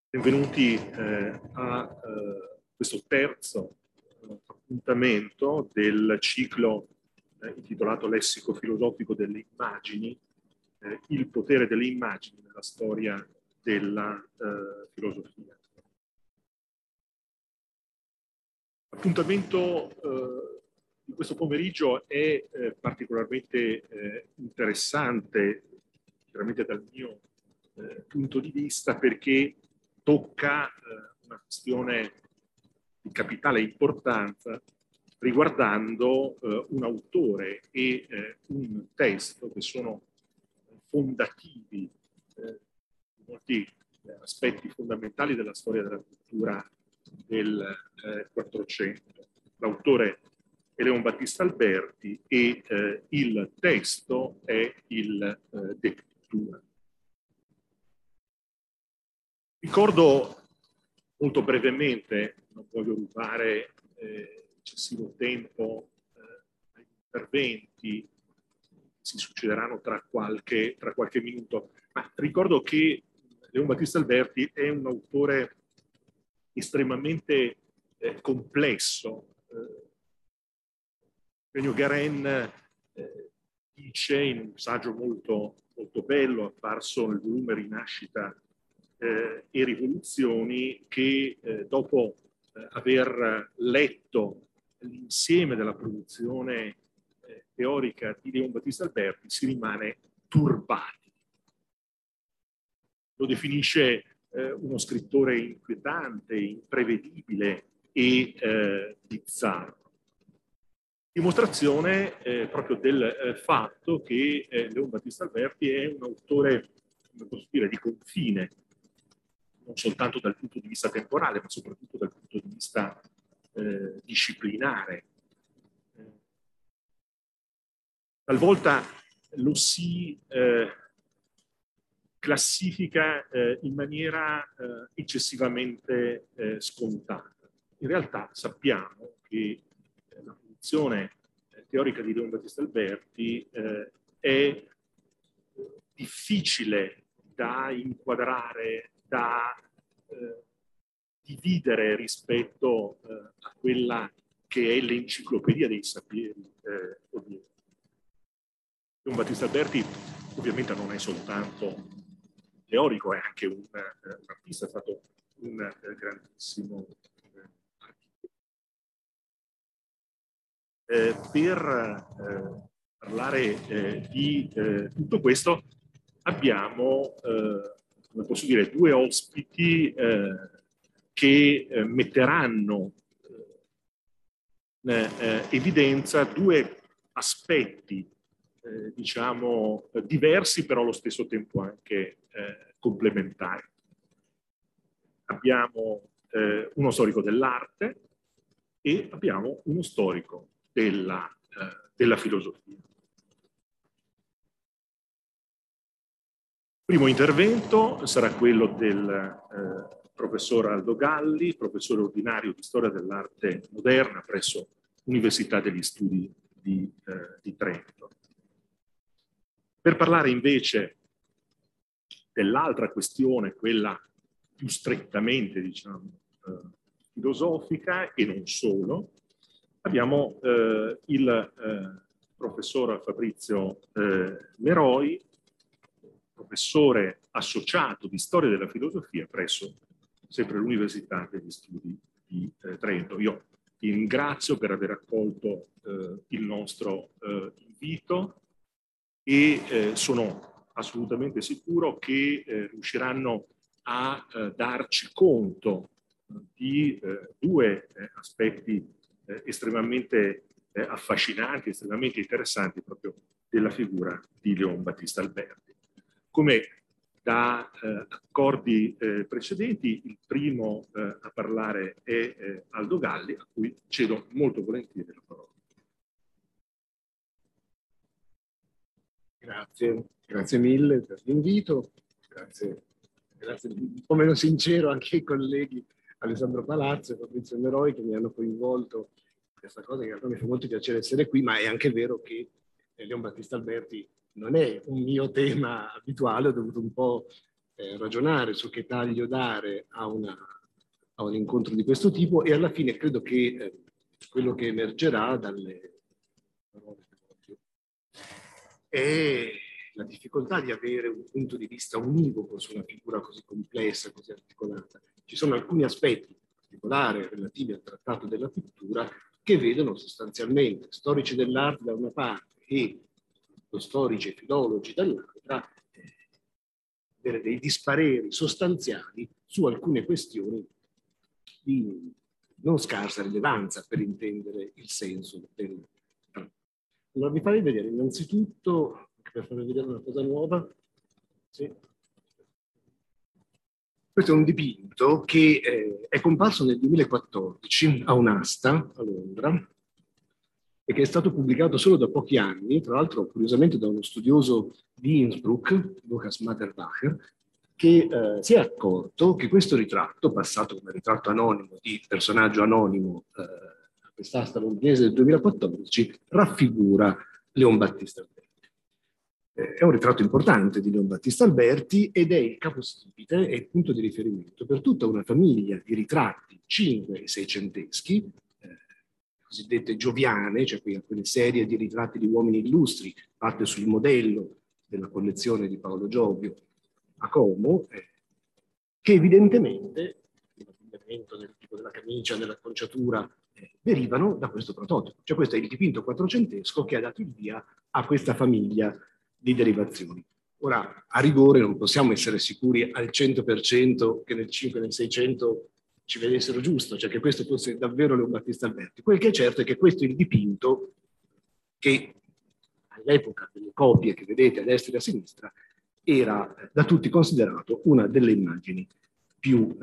Benvenuti a questo terzo appuntamento del ciclo intitolato Lessico filosofico delle immagini, il potere delle immagini nella storia della filosofia. L'appuntamento di questo pomeriggio è particolarmente interessante, chiaramente dal mio punto di vista, perché tocca una questione di capitale importanza riguardando un autore e un testo che sono fondativi di molti aspetti fondamentali della storia della cultura del Quattrocento. L'autore è Leon Battista Alberti e il testo è il De Pictura. Ricordo molto brevemente, non voglio rubare eccessivo tempo agli interventi che si succederanno tra qualche minuto, ma ricordo che Leon Battista Alberti è un autore estremamente complesso. Eugenio Garen dice in un saggio molto, molto bello, apparso nel volume Rinascita e Rivoluzioni, che dopo aver letto l'insieme della produzione teorica di Leon Battista Alberti si rimane turbati. Lo definisce uno scrittore inquietante, imprevedibile e bizzarro. Dimostrazione proprio del fatto che Leon Battista Alberti è un autore, come posso dire, di confine, non soltanto dal punto di vista temporale, ma soprattutto dal punto di vista disciplinare. Talvolta lo si classifica in maniera eccessivamente scontata. In realtà sappiamo che la produzione teorica di Leon Battista Alberti è difficile da inquadrare, da dividere rispetto a quella che è l'enciclopedia dei saperi odierni. Leon Battista Alberti ovviamente non è soltanto teorico, è anche un artista, è stato un grandissimo architetto. Per parlare di tutto questo abbiamo, come posso dire, due ospiti che metteranno in evidenza due aspetti diciamo diversi, però allo stesso tempo anche complementari. Abbiamo uno storico dell'arte e abbiamo uno storico della filosofia. Il primo intervento sarà quello del professor Aldo Galli, professore ordinario di storia dell'arte moderna presso l'Università degli Studi di Trento. Per parlare invece dell'altra questione, quella più strettamente, diciamo, filosofica e non solo, abbiamo il professor Fabrizio Meroi, professore associato di storia della filosofia presso sempre l'Università degli Studi di Trento. Io vi ringrazio per aver accolto il nostro invito e sono assolutamente sicuro che riusciranno a darci conto di due aspetti estremamente affascinanti, estremamente interessanti proprio della figura di Leon Battista Alberti. Come da accordi precedenti, il primo a parlare è Aldo Galli, a cui cedo molto volentieri la parola. Grazie mille per l'invito, grazie un po' meno sincero anche ai colleghi Alessandro Palazzo e Fabrizio Meroi che mi hanno coinvolto in questa cosa, che in realtà mi fa molto piacere essere qui, ma è anche vero che Leon Battista Alberti non è un mio tema abituale, ho dovuto un po' ragionare su che taglio dare a un incontro di questo tipo, e alla fine credo che quello che emergerà dalle parole è la difficoltà di avere un punto di vista univoco su una figura così complessa, così articolata. Ci sono alcuni aspetti in particolare relativi al trattato della pittura che vedono sostanzialmente storici dell'arte da una parte e storici e filologi dall'altra avere dei dispareri sostanziali su alcune questioni di non scarsa rilevanza per intendere il senso del trattato. Allora vi farei vedere innanzitutto, per farvi vedere una cosa nuova, sì. Questo è un dipinto che è comparso nel 2014 a un'asta a Londra e che è stato pubblicato solo da pochi anni, tra l'altro curiosamente da uno studioso di Innsbruck, Lukas Matterbacher, che si è accorto che questo ritratto, passato come ritratto anonimo di personaggio anonimo a quest'asta londinese del 2014, raffigura Leon Battista Alberti. È un ritratto importante di Leon Battista Alberti ed è il capostipite e il punto di riferimento per tutta una famiglia di ritratti 5 e 600eschi, cosiddette gioviane, cioè quelle serie di ritratti di uomini illustri fatte sul modello della collezione di Paolo Giovio a Como, che evidentemente, l'abbigliamento, nel tipo della camicia, nell'acconciatura, derivano da questo prototipo. Cioè questo è il dipinto quattrocentesco che ha dato il via a questa famiglia di derivazioni. Ora, a rigore non possiamo essere sicuri al 100% che nel 5 e nel 600 ci vedessero giusto, cioè che questo fosse davvero Leon Battista Alberti. Quel che è certo è che questo è il dipinto che all'epoca delle copie che vedete a destra e a sinistra era da tutti considerato una delle immagini più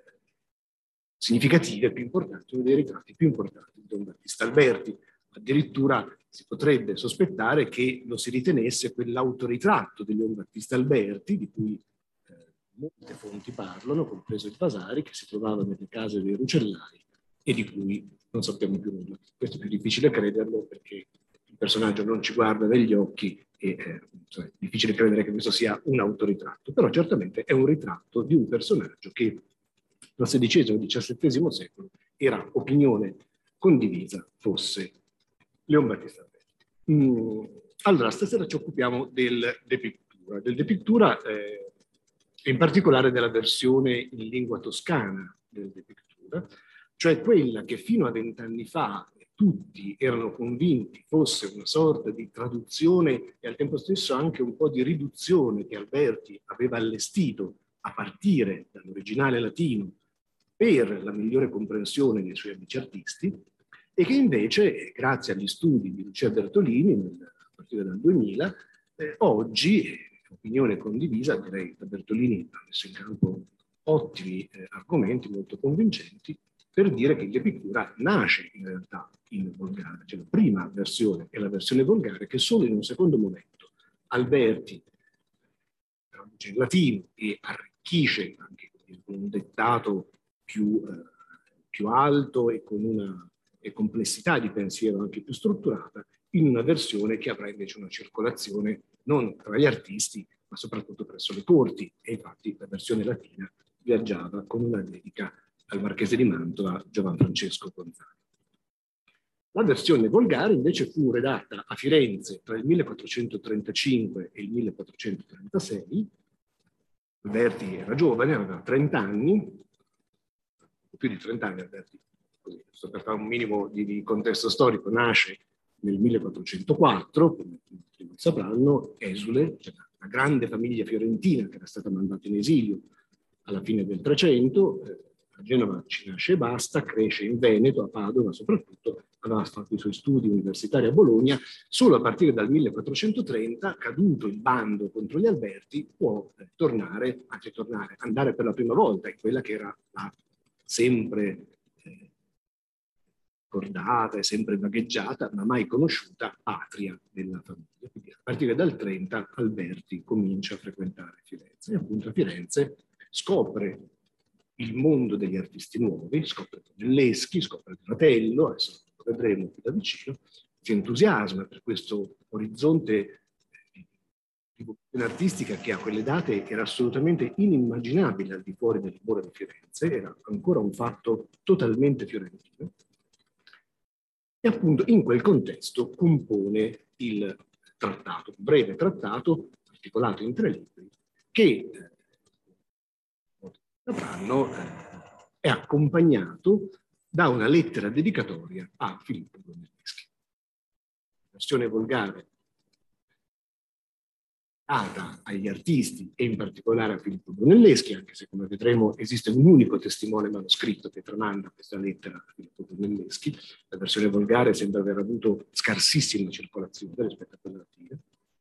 significative, più importanti, uno dei ritratti più importanti di Leon Battista Alberti. Addirittura si potrebbe sospettare che lo si ritenesse quell'autoritratto di Leon Battista Alberti, di cui molte fonti parlano, compreso il Vasari, che si trovava nelle case dei Rucellai e di cui non sappiamo più nulla. Questo è più difficile crederlo perché il personaggio non ci guarda negli occhi e è difficile credere che questo sia un autoritratto, però certamente è un ritratto di un personaggio che nel XVI e XVII secolo era opinione condivisa fosse Leon Battista Alberti. Allora, stasera ci occupiamo del De Pictura e in particolare della versione in lingua toscana del De Pictura, cioè quella che fino a 20 anni fa tutti erano convinti fosse una sorta di traduzione e al tempo stesso anche un po' di riduzione che Alberti aveva allestito a partire dall'originale latino per la migliore comprensione dei suoi amici artisti, e che invece, grazie agli studi di Lucia Bertolini, a partire dal 2000, oggi, opinione condivisa, direi che Bertolini ha messo in campo ottimi argomenti molto convincenti per dire che il De Pictura nasce in realtà in volgare, cioè la prima versione è la versione volgare che solo in un secondo momento Alberti traduce in latino e arricchisce anche con un dettato più alto e con una complessità di pensiero anche più strutturata, in una versione che avrà invece una circolazione non tra gli artisti, ma soprattutto presso le corti. E infatti la versione latina viaggiava con una dedica al marchese di Mantova, Giovan Francesco Gonzaga. La versione volgare invece fu redatta a Firenze tra il 1435 e il 1436. Alberti era giovane, aveva 30 anni, più di 30 anni Alberti, così, per fare un minimo di contesto storico, nasce nel 1404, come tutti sapranno, esule, cioè una grande famiglia fiorentina che era stata mandata in esilio alla fine del 300, a Genova ci nasce e basta, cresce in Veneto, a Padova soprattutto, aveva fatto i suoi studi universitari a Bologna, solo a partire dal 1430, caduto il bando contro gli Alberti, può andare per la prima volta in quella che era la sempre ricordata e sempre vagheggiata, ma mai conosciuta, patria della famiglia. Quindi a partire dal 30 Alberti comincia a frequentare Firenze e appunto a Firenze scopre il mondo degli artisti nuovi, scopre Brunelleschi, scopre il fratello, adesso lo vedremo più da vicino, si entusiasma per questo orizzonte rivoluzione artistica che a quelle date era assolutamente inimmaginabile al di fuori delle mura di Firenze, era ancora un fatto totalmente fiorentino. E appunto in quel contesto compone il trattato, un breve trattato articolato in 3 libri che è accompagnato da una lettera dedicatoria a Filippo Brunelleschi. La versione volgare data agli artisti e in particolare a Filippo Brunelleschi, anche se come vedremo esiste un unico testimone manoscritto che tramanda questa lettera a Filippo Brunelleschi. La versione volgare sembra aver avuto scarsissima circolazione rispetto a quella attiva.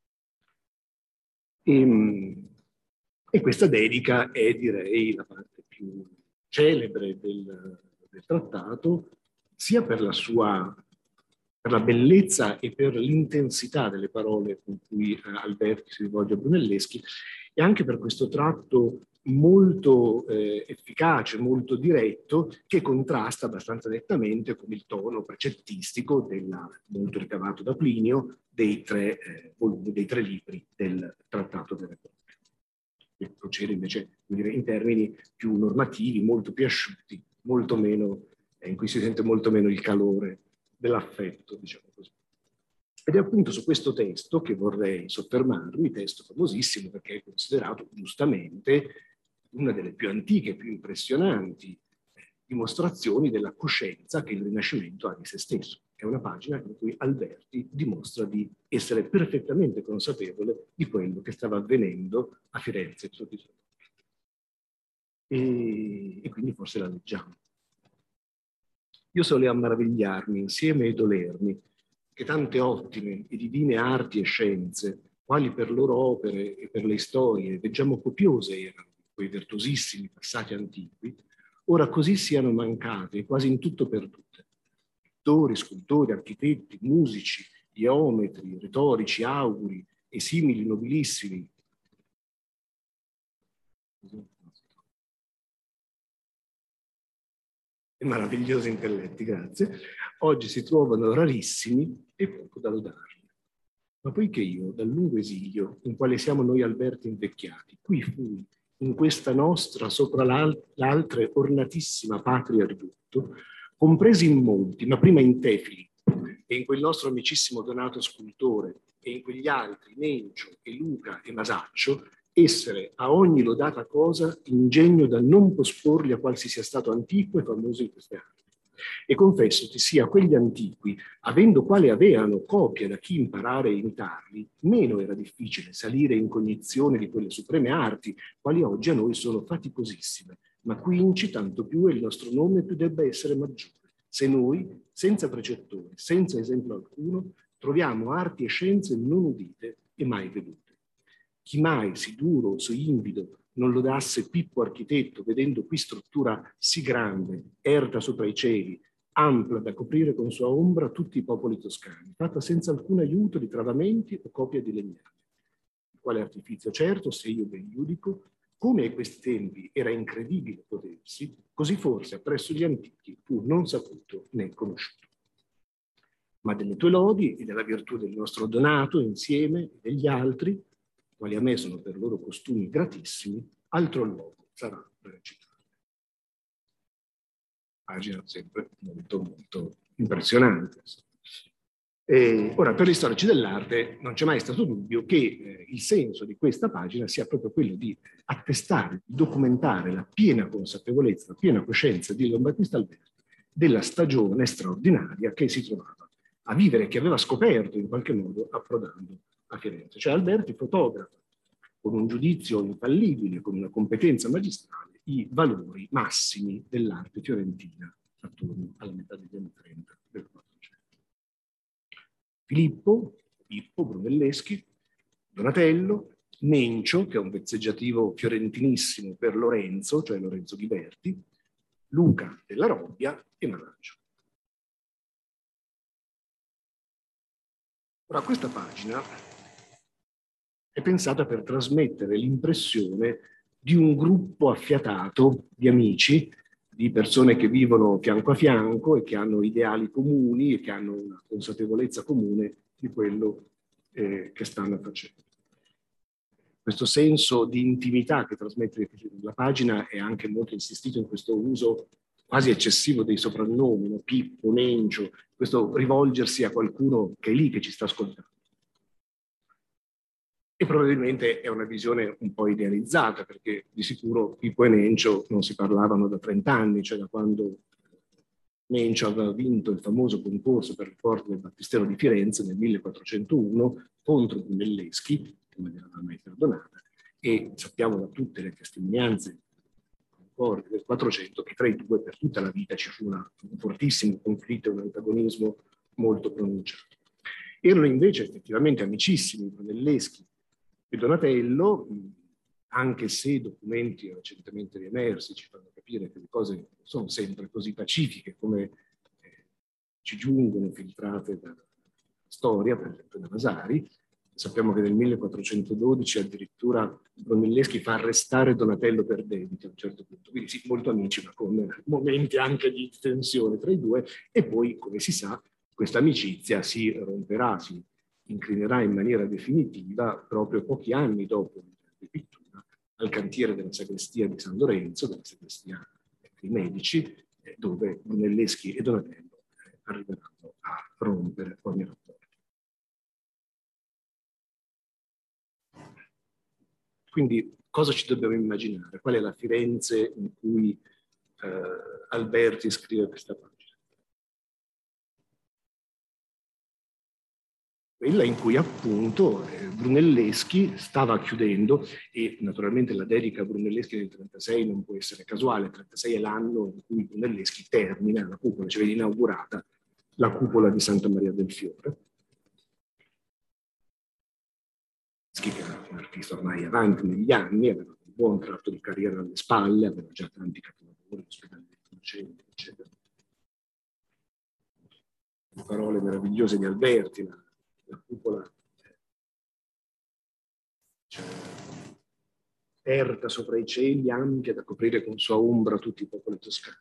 E questa dedica è, direi, la parte più celebre del trattato, sia per la bellezza e per l'intensità delle parole con cui Alberti si rivolge a Brunelleschi, e anche per questo tratto molto efficace, molto diretto, che contrasta abbastanza nettamente con il tono precettistico, molto ricavato da Plinio, dei 3 volumi, dei 3 libri del Trattato delle Repubblica. Che procede invece in termini più normativi, molto più asciutti, molto meno, in cui si sente molto meno il calore dell'affetto, diciamo così. Ed è appunto su questo testo che vorrei soffermarmi, testo famosissimo perché è considerato giustamente una delle più antiche e più impressionanti dimostrazioni della coscienza che il Rinascimento ha di se stesso. È una pagina in cui Alberti dimostra di essere perfettamente consapevole di quello che stava avvenendo a Firenze sotto i suoi occhi. E quindi forse la leggiamo. Io soleo meravigliarmi insieme e dolermi che tante ottime e divine arti e scienze, quali per loro opere e per le storie, veggiamo copiose erano quei virtuosissimi passati antichi, ora così siano mancate e quasi in tutto perdute. Pittori, scultori, architetti, musici, geometri, retorici, auguri e simili nobilissimi. E meravigliosi intelletti, grazie, oggi si trovano rarissimi e poco da lodarli. Ma poiché io, dal lungo esilio, in quale siamo noi Alberti invecchiati, qui fui, in questa nostra, sopra l'altre ornatissima patria ridotto, compresi in molti, ma prima in te, Filippo, e in quel nostro amicissimo Donato scultore, e in quegli altri, Nencio e Luca e Masaccio, essere a ogni lodata cosa ingegno da non posporli a qual si sia stato antico e famoso in queste arti. E confesso che sia quegli antiqui, avendo quale aveano copia da chi imparare e imitarli, meno era difficile salire in cognizione di quelle supreme arti, quali oggi a noi sono faticosissime, ma quinci tanto più il nostro nome più debba essere maggiore, se noi, senza precettore, senza esempio alcuno, troviamo arti e scienze non udite e mai vedute. Chi mai si duro o si invido non lodasse Pippo architetto, vedendo qui struttura sì grande, erta sopra i cieli, ampla da coprire con sua ombra tutti i popoli toscani, fatta senza alcun aiuto di travamenti o copia di legname. Il quale artifizio certo, se io ben giudico, come a questi tempi era incredibile potersi, così forse appresso gli antichi fu non saputo né conosciuto. Ma delle tue lodi e della virtù del nostro Donato insieme e degli altri, quali a me sono per loro costumi gratissimi, altro luogo sarà per recitare. Pagina sempre molto, molto impressionante. Ora, per gli storici dell'arte non c'è mai stato dubbio che il senso di questa pagina sia proprio quello di attestare, di documentare la piena consapevolezza, la piena coscienza di Leon Battista Alberti della stagione straordinaria che si trovava a vivere, che aveva scoperto in qualche modo approdando a Firenze. Cioè Alberti fotografa con un giudizio infallibile, con una competenza magistrale, i valori massimi dell'arte fiorentina attorno alla metà degli anni 30 del 400. Filippo, Brunelleschi, Donatello, Nencio, che è un vezzeggiativo fiorentinissimo per Lorenzo, cioè Lorenzo Ghiberti, Luca della Robbia e Masaccio. Ora, questa pagina è pensata per trasmettere l'impressione di un gruppo affiatato di amici, di persone che vivono fianco a fianco e che hanno ideali comuni e che hanno una consapevolezza comune di quello che stanno facendo. questo senso di intimità che trasmette la pagina è anche molto insistito in questo uso quasi eccessivo dei soprannomi, no? Pippo, Nencio, questo rivolgersi a qualcuno che è lì, che ci sta ascoltando. E probabilmente è una visione un po' idealizzata, perché di sicuro Pippo e Nencio non si parlavano da 30 anni, cioè da quando Nencio aveva vinto il famoso concorso per il corpo del Battistero di Firenze nel 1401 contro Brunelleschi, che non gli aveva mai perdonata, e sappiamo da tutte le testimonianze del 400 che tra i due per tutta la vita ci fu un fortissimo conflitto e un antagonismo molto pronunciato. Erano invece effettivamente amicissimi Brunelleschi e Donatello, anche se documenti recentemente riemersi ci fanno capire che le cose non sono sempre così pacifiche come ci giungono filtrate dalla storia, per esempio da Vasari. Sappiamo che nel 1412 addirittura Brunelleschi fa arrestare Donatello per debiti a un certo punto, quindi sì, molto amici, ma con momenti anche di tensione tra i due, e poi, come si sa, questa amicizia si romperà, si inclinerà in maniera definitiva proprio pochi anni dopo la pittura al cantiere della sagrestia di San Lorenzo, della sagrestia dei Medici, dove Brunelleschi e Donatello arriveranno a rompere ogni rapporto. Quindi cosa ci dobbiamo immaginare? Qual è la Firenze in cui Alberti scrive questa pagina? Quella in cui appunto Brunelleschi stava chiudendo, e naturalmente la dedica a Brunelleschi del 36 non può essere casuale, il 36 è l'anno in cui Brunelleschi termina la cupola, cioè viene inaugurata la cupola di Santa Maria del Fiore, che era un artista ormai avanti negli anni, aveva un buon tratto di carriera alle spalle, aveva già tanti capolavori, l'ospedale dei Innocenti, eccetera. Le parole meravigliose di Alberti, la cupola aperta sopra i cieli, ampia da coprire con sua ombra tutti i popoli toscani.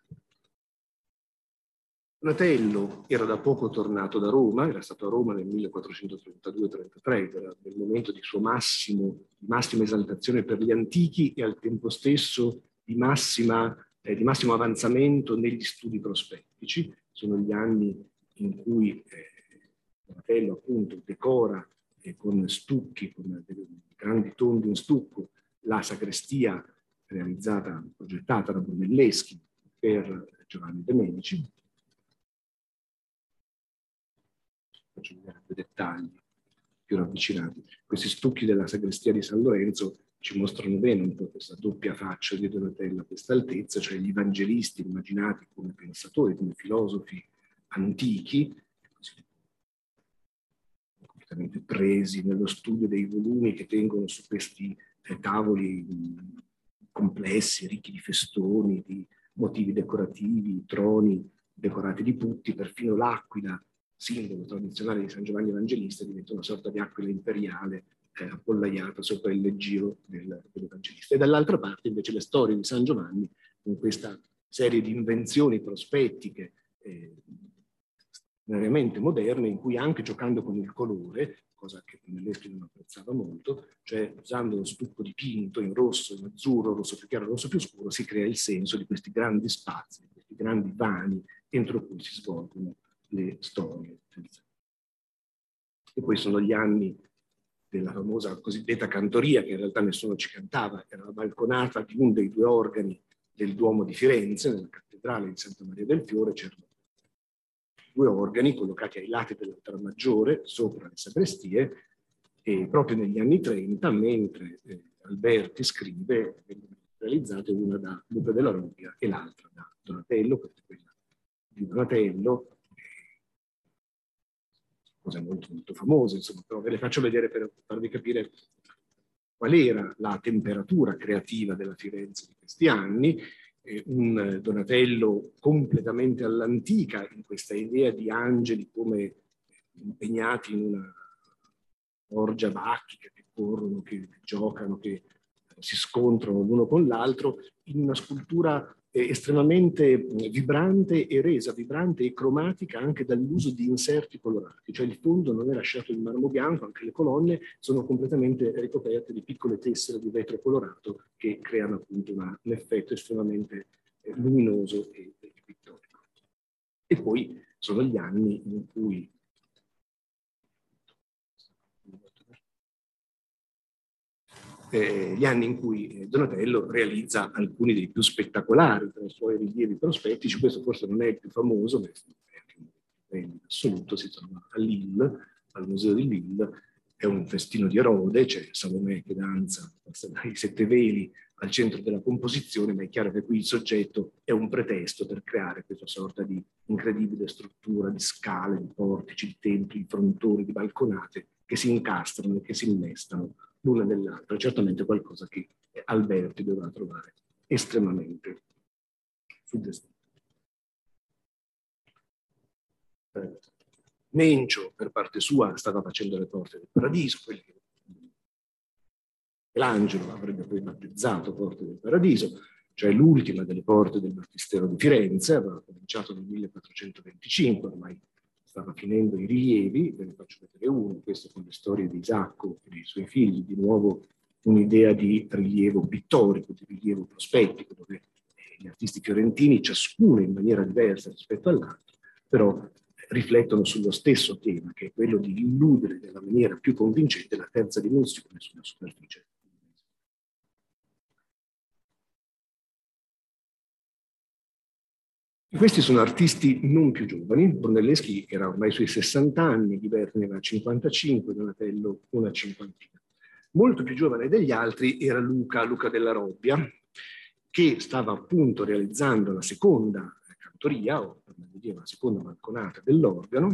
Donatello era da poco tornato da Roma, era stato a Roma nel 1432-33, era nel momento di sua massima esaltazione per gli antichi e al tempo stesso di massimo avanzamento negli studi prospettici. Sono gli anni in cui Donatello appunto decora con stucchi, con grandi tondi in stucco, la sagrestia progettata da Brunelleschi per Giovanni de' Medici. Faccio vedere dei dettagli più ravvicinati. Questi stucchi della sagrestia di San Lorenzo ci mostrano bene un po' questa doppia faccia di Donatello a questa altezza, cioè gli evangelisti immaginati come pensatori, come filosofi antichi, completamente presi nello studio dei volumi che tengono su questi tavoli complessi, ricchi di festoni, di motivi decorativi, troni decorati di putti, perfino l'aquila, simbolo tradizionale di San Giovanni Evangelista, diventa una sorta di aquila imperiale appollaiata sopra il leggiro dell'Evangelista. E dall'altra parte invece le storie di San Giovanni, con questa serie di invenzioni prospettiche veramente moderne, in cui anche giocando con il colore, cosa che Brunelleschi non apprezzava molto, cioè usando lo stucco dipinto in rosso, in azzurro, rosso più chiaro, rosso più scuro, si crea il senso di questi grandi spazi, questi grandi vani entro cui si svolgono le storie. E poi sono gli anni della famosa cosiddetta cantoria, che in realtà nessuno ci cantava, era la balconata di uno dei due organi del Duomo di Firenze, nella cattedrale di Santa Maria del Fiore, c'erano due organi collocati ai lati dell'altare maggiore, sopra le sagrestie, e proprio negli anni 30, mentre Alberti scrive, vengono realizzate una da Luca della Robbia e l'altra da Donatello, questa è quella di Donatello, cose molto, molto famose, insomma, però ve le faccio vedere per farvi capire qual era la temperatura creativa della Firenze di questi anni. Un Donatello completamente all'antica, in questa idea di angeli come impegnati in una orgia bacchica, che corrono, che giocano, che si scontrano l'uno con l'altro, in una scultura estremamente vibrante e resa vibrante e cromatica anche dall'uso di inserti colorati, cioè il fondo non è lasciato in marmo bianco, anche le colonne sono completamente ricoperte di piccole tessere di vetro colorato che creano appunto un effetto estremamente luminoso e pittorico. E poi sono gli anni in cui Donatello realizza alcuni dei più spettacolari tra i suoi rilievi prospettici. Questo forse non è il più famoso, ma è anche un in assoluto, si trova a Lille, al museo di Lille. È un festino di Erode, c'è Salomè che danza, i 7 veli al centro della composizione, ma è chiaro che qui il soggetto è un pretesto per creare questa sorta di incredibile struttura di scale, di portici, di templi, di frontoni, di balconate che si incastrano e che si innestano l'una nell'altra. Certamente qualcosa che Alberti dovrà trovare estremamente suggestivo. Mencio, per parte sua, stava facendo le porte del paradiso, quelle che L'Angelo avrebbe poi battezzato Porte del Paradiso, cioè l'ultima delle porte del Battistero di Firenze, aveva cominciato nel 1425, ormai stava finendo i rilievi, ve ne faccio vedere uno, questo con le storie di Isacco e dei suoi figli, di nuovo un'idea di rilievo pittorico, di rilievo prospettico, dove gli artisti fiorentini, ciascuno in maniera diversa rispetto all'altro, però riflettono sullo stesso tema, che è quello di illudere nella maniera più convincente la terza dimensione sulla superficie. Questi sono artisti non più giovani. Brunelleschi era ormai sui 60 anni, Ghiberti ne aveva 55, Donatello una cinquantina. Molto più giovane degli altri era Luca della Robbia, che stava appunto realizzando la seconda cantoria, o per meglio dire la seconda balconata dell'organo.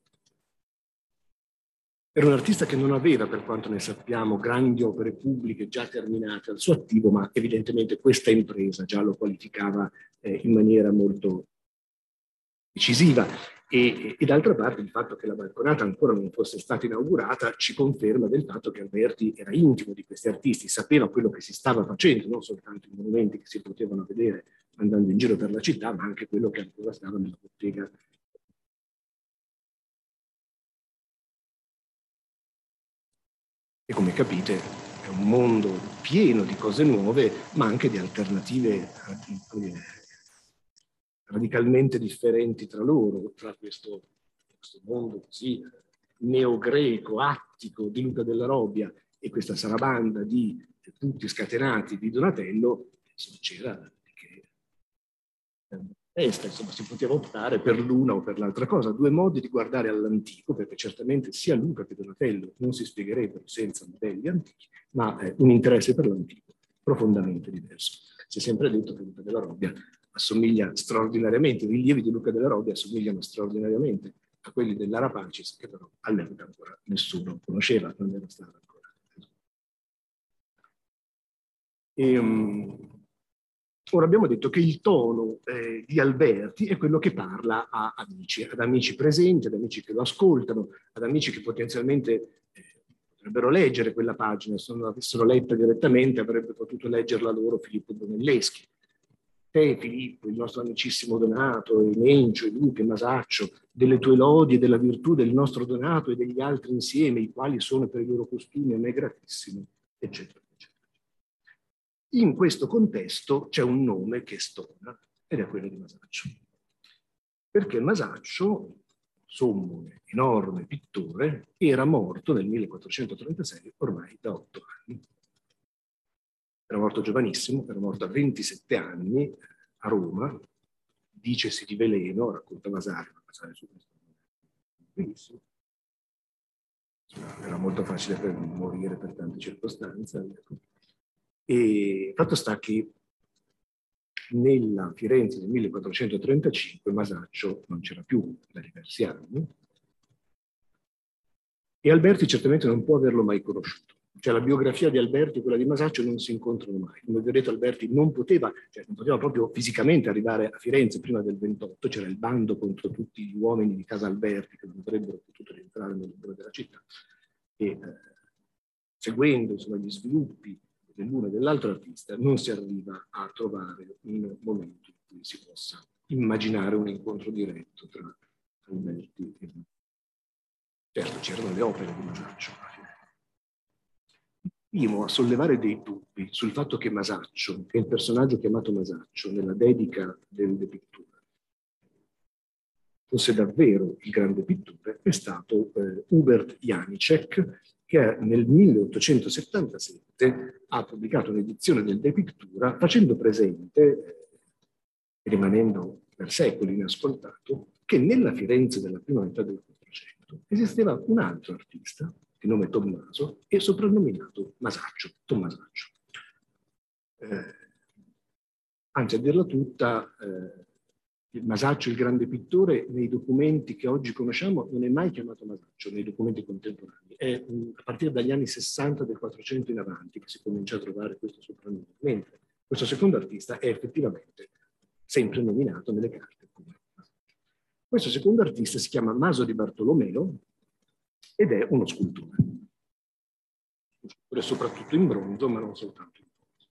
Era un artista che non aveva, per quanto ne sappiamo, grandi opere pubbliche già terminate al suo attivo, ma evidentemente questa impresa già lo qualificava in maniera molto decisiva. E d'altra parte il fatto che la balconata ancora non fosse stata inaugurata ci conferma del fatto che Alberti era intimo di questi artisti, sapeva quello che si stava facendo, non soltanto i monumenti che si potevano vedere andando in giro per la città, ma anche quello che ancora stava nella bottega. E come capite è un mondo pieno di cose nuove, ma anche di alternative radicalmente differenti tra loro, tra questo mondo così neogreco, attico di Luca della Robbia e questa sarabanda di tutti scatenati di Donatello. C'era insomma, si poteva optare per l'una o per l'altra cosa, due modi di guardare all'antico, perché certamente sia Luca che Donatello non si spiegherebbero senza modelli antichi, ma un interesse per l'antico profondamente diverso. Si è sempre detto che Luca della Robbia assomiglia straordinariamente, i rilievi di Luca della Robbia assomigliano straordinariamente a quelli dell'Arapacis, che però all'epoca ancora nessuno conosceva, non era stato ancora. Ora abbiamo detto che il tono di Alberti è quello che parla ad amici presenti, ad amici che lo ascoltano, ad amici che potenzialmente potrebbero leggere quella pagina, se non l'avessero letta direttamente avrebbe potuto leggerla loro Filippo Brunelleschi. Te Filippo, il nostro amicissimo Donato, e Mencio, e Luca, e Masaccio, delle tue lodi e della virtù del nostro Donato e degli altri insieme, i quali sono per i loro costumi a me gratissimi, eccetera. In questo contesto c'è un nome che stona, ed è quello di Masaccio. Perché Masaccio, sommo, enorme pittore, era morto nel 1436, ormai da 8 anni. Era morto giovanissimo, era morto a 27 anni a Roma, dicesi di veleno, racconta Vasari, ma Vasari su questo benissimo. Era molto facile per morire per tante circostanze. E fatto sta che nella Firenze del 1435 Masaccio non c'era più da diversi anni e Alberti certamente non può averlo mai conosciuto. Cioè la biografia di Alberti e quella di Masaccio non si incontrano mai. Come vi ho detto, Alberti non poteva proprio fisicamente arrivare a Firenze prima del 28, c'era il bando contro tutti gli uomini di casa Alberti che non avrebbero potuto rientrare nel libro della città. E seguendo insomma, gli sviluppi dell'uno e dell'altro artista non si arriva a trovare un momento in cui si possa immaginare un incontro diretto tra Alberti e Masaccio. Certo, c'erano le opere di Masaccio. Primo a sollevare dei dubbi sul fatto che Masaccio, che è il personaggio chiamato Masaccio nella dedica delle pitture, fosse davvero il grande pittore, è stato Hubert Janicek, che nel 1877 ha pubblicato un'edizione del De Pictura facendo presente, rimanendo per secoli inascoltato, che nella Firenze della prima metà del Quattrocento esisteva un altro artista di nome Tommaso e soprannominato Masaccio, Tommasaccio. Anzi, a dirla tutta, Masaccio, il grande pittore, nei documenti che oggi conosciamo non è mai chiamato Masaccio, nei documenti contemporanei. È a partire dagli anni 60 del 400 in avanti che si comincia a trovare questo soprannome, mentre questo secondo artista è effettivamente sempre nominato nelle carte come Masaccio. Questo secondo artista si chiama Maso di Bartolomeo ed è uno scultore. Un scultore soprattutto in bronzo, ma non soltanto in bronzo.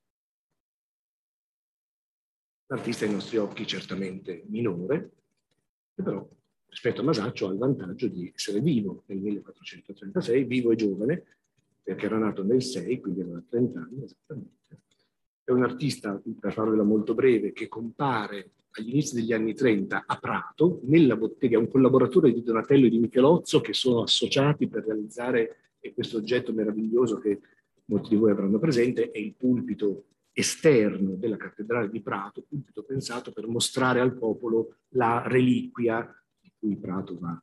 L'artista ai nostri occhi certamente minore, che però rispetto a Masaccio ha il vantaggio di essere vivo nel 1436, vivo e giovane, perché era nato nel 6, quindi aveva 30 anni esattamente. È un artista, per farvela molto breve, che compare agli inizi degli anni 30 a Prato, nella bottega, un collaboratore di Donatello e di Michelozzo che sono associati per realizzare questo oggetto meraviglioso che molti di voi avranno presente, è il pulpito esterno della cattedrale di Prato, pulpito pensato per mostrare al popolo la reliquia di cui Prato va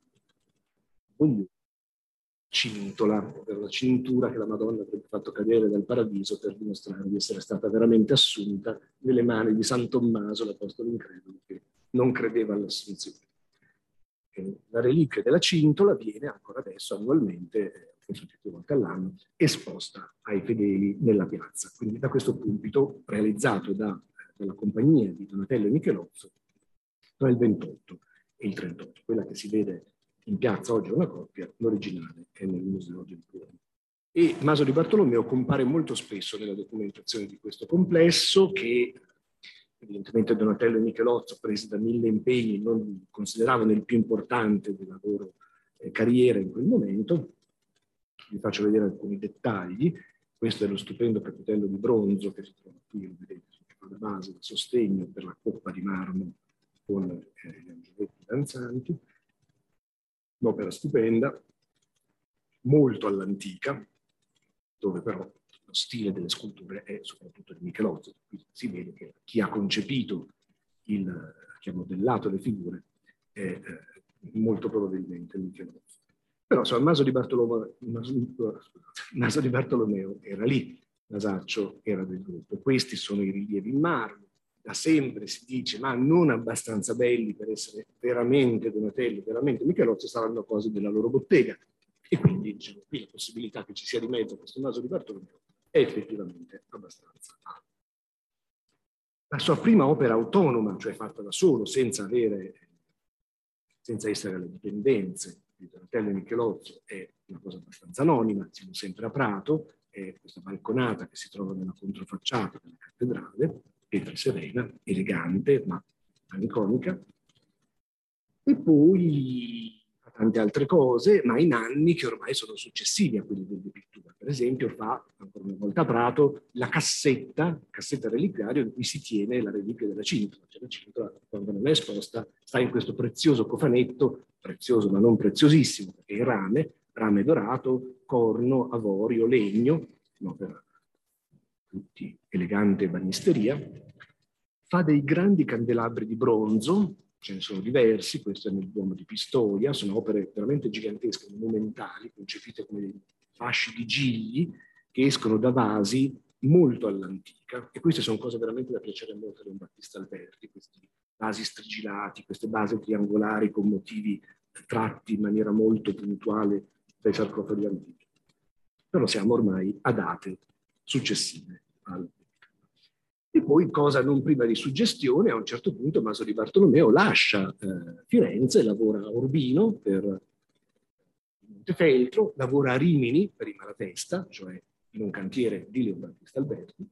cintola, ovvero la cintura che la Madonna avrebbe fatto cadere dal paradiso per dimostrare di essere stata veramente assunta nelle mani di San Tommaso, l'apostolo incredulo, che non credeva all'assunzione. La reliquia della cintola viene ancora adesso annualmente, forse tutte le volte all'anno, esposta ai fedeli nella piazza. Quindi da questo pulpito realizzato dalla compagnia di Donatello e Michelozzo tra il 28 e il 38, quella che si vede in piazza oggi è una coppia, l'originale è nel Museo del Duomo. E Maso di Bartolomeo compare molto spesso nella documentazione di questo complesso che evidentemente Donatello e Michelozzo, presi da 1000 impegni, non consideravano il più importante della loro carriera in quel momento. Vi faccio vedere alcuni dettagli. Questo è lo stupendo capitello di bronzo che si trova qui, lo vedete, che fa la base, il sostegno per la coppa di marmo con gli angioletti danzanti. Un'opera stupenda, molto all'antica, dove però lo stile delle sculture è soprattutto di Michelozzo. Qui si vede che chi ha concepito chi ha modellato le figure è molto probabilmente Michelozzo. Però insomma, Maso di Bartolomeo era lì, Masaccio era del gruppo. Questi sono i rilievi in marmo. Da sempre si dice, ma non abbastanza belli per essere veramente Donatello, veramente Michelozzo, saranno cose della loro bottega. E quindi, diciamo, qui la possibilità che ci sia di mezzo questo Maso di Bartolomeo è effettivamente abbastanza alta. La sua prima opera autonoma, cioè fatta da solo, senza essere alle dipendenze di Donatello e Michelozzo, è una cosa abbastanza anonima. Siamo sempre a Prato, è questa balconata che si trova nella controfacciata della cattedrale, pietra serena, elegante, ma aniconica. E poi fa tante altre cose, ma in anni che ormai sono successivi a quelli delle pitture. Per esempio fa, ancora una volta a Prato, la cassetta reliquiaria in cui si tiene la reliquia della cintola. Cioè la cintola, quando non è esposta, sta in questo prezioso cofanetto, prezioso ma non preziosissimo, perché è rame dorato, corno, avorio, legno, un'opera tutti elegante ebanisteria. Fa dei grandi candelabri di bronzo, ce ne sono diversi, questo è nel Duomo di Pistoia, sono opere veramente gigantesche, monumentali, concepite come dei fasci di gigli che escono da vasi molto all'antica, e queste sono cose veramente da piacere molto a Don Battista Alberti, questi vasi strigilati, queste basi triangolari con motivi tratti in maniera molto puntuale dai sarcofagi antichi. Però siamo ormai a date successive al. E poi, cosa non priva di suggestione, a un certo punto Maso di Bartolomeo lascia Firenze, lavora a Urbino per Montefeltro, lavora a Rimini per i Malatesta, cioè in un cantiere di Leo Battista Alberti.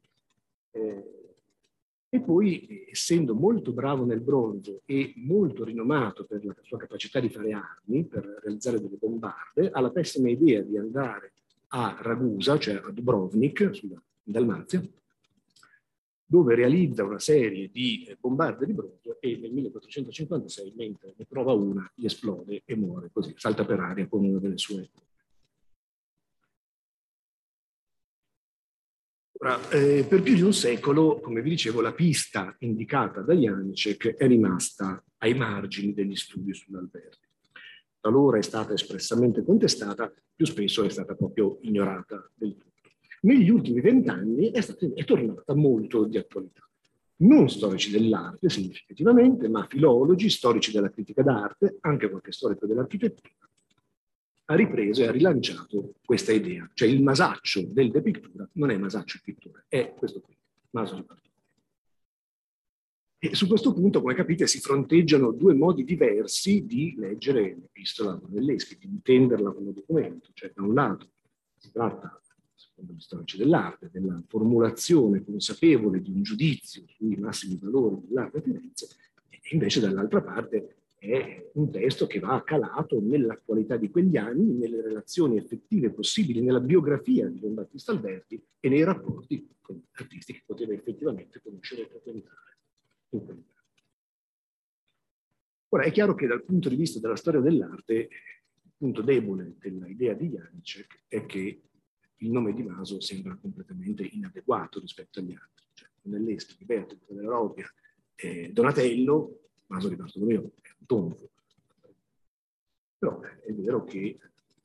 E poi, essendo molto bravo nel bronzo e molto rinomato per la sua capacità di fare armi, per realizzare delle bombarde, ha la pessima idea di andare a Ragusa, cioè a Dubrovnik, in Dalmazia, dove realizza una serie di bombarde di bronzo e nel 1456, mentre ne prova una, gli esplode e muore così, salta per aria con una delle sue. Ora, per più di un secolo, come vi dicevo, la pista indicata da Janíček è rimasta ai margini degli studi sull'Alberti. Talora è stata espressamente contestata, più spesso è stata proprio ignorata del tutto. Negli ultimi 20 anni è tornata molto di attualità. Non storici dell'arte significativamente, ma filologi, storici della critica d'arte, anche qualche storico dell'architettura, ha ripreso e ha rilanciato questa idea. Cioè il masaccio del De Pictura non è masaccio di pittura, è questo qui, Maso di Bartolomeo. E su questo punto, come capite, si fronteggiano due modi diversi di leggere l'epistola Brunelleschi, di intenderla come documento. Cioè, da un lato si tratta, secondo gli storici dell'arte, della formulazione consapevole di un giudizio sui massimi valori dell'arte a Firenze, e invece dall'altra parte è un testo che va calato nell'attualità di quegli anni, nelle relazioni effettive possibili, nella biografia di Don Battista Alberti e nei rapporti con artisti che poteva effettivamente conoscere e frequentare. Ora, è chiaro che dal punto di vista della storia dell'arte, il punto debole dell'idea di Janíček è che il nome di Maso sembra completamente inadeguato rispetto agli altri. Cioè, Brunelleschi, Ghiberti, della Robbia, Donatello, Maso di Bartolomeo è un tonfo. Però è vero che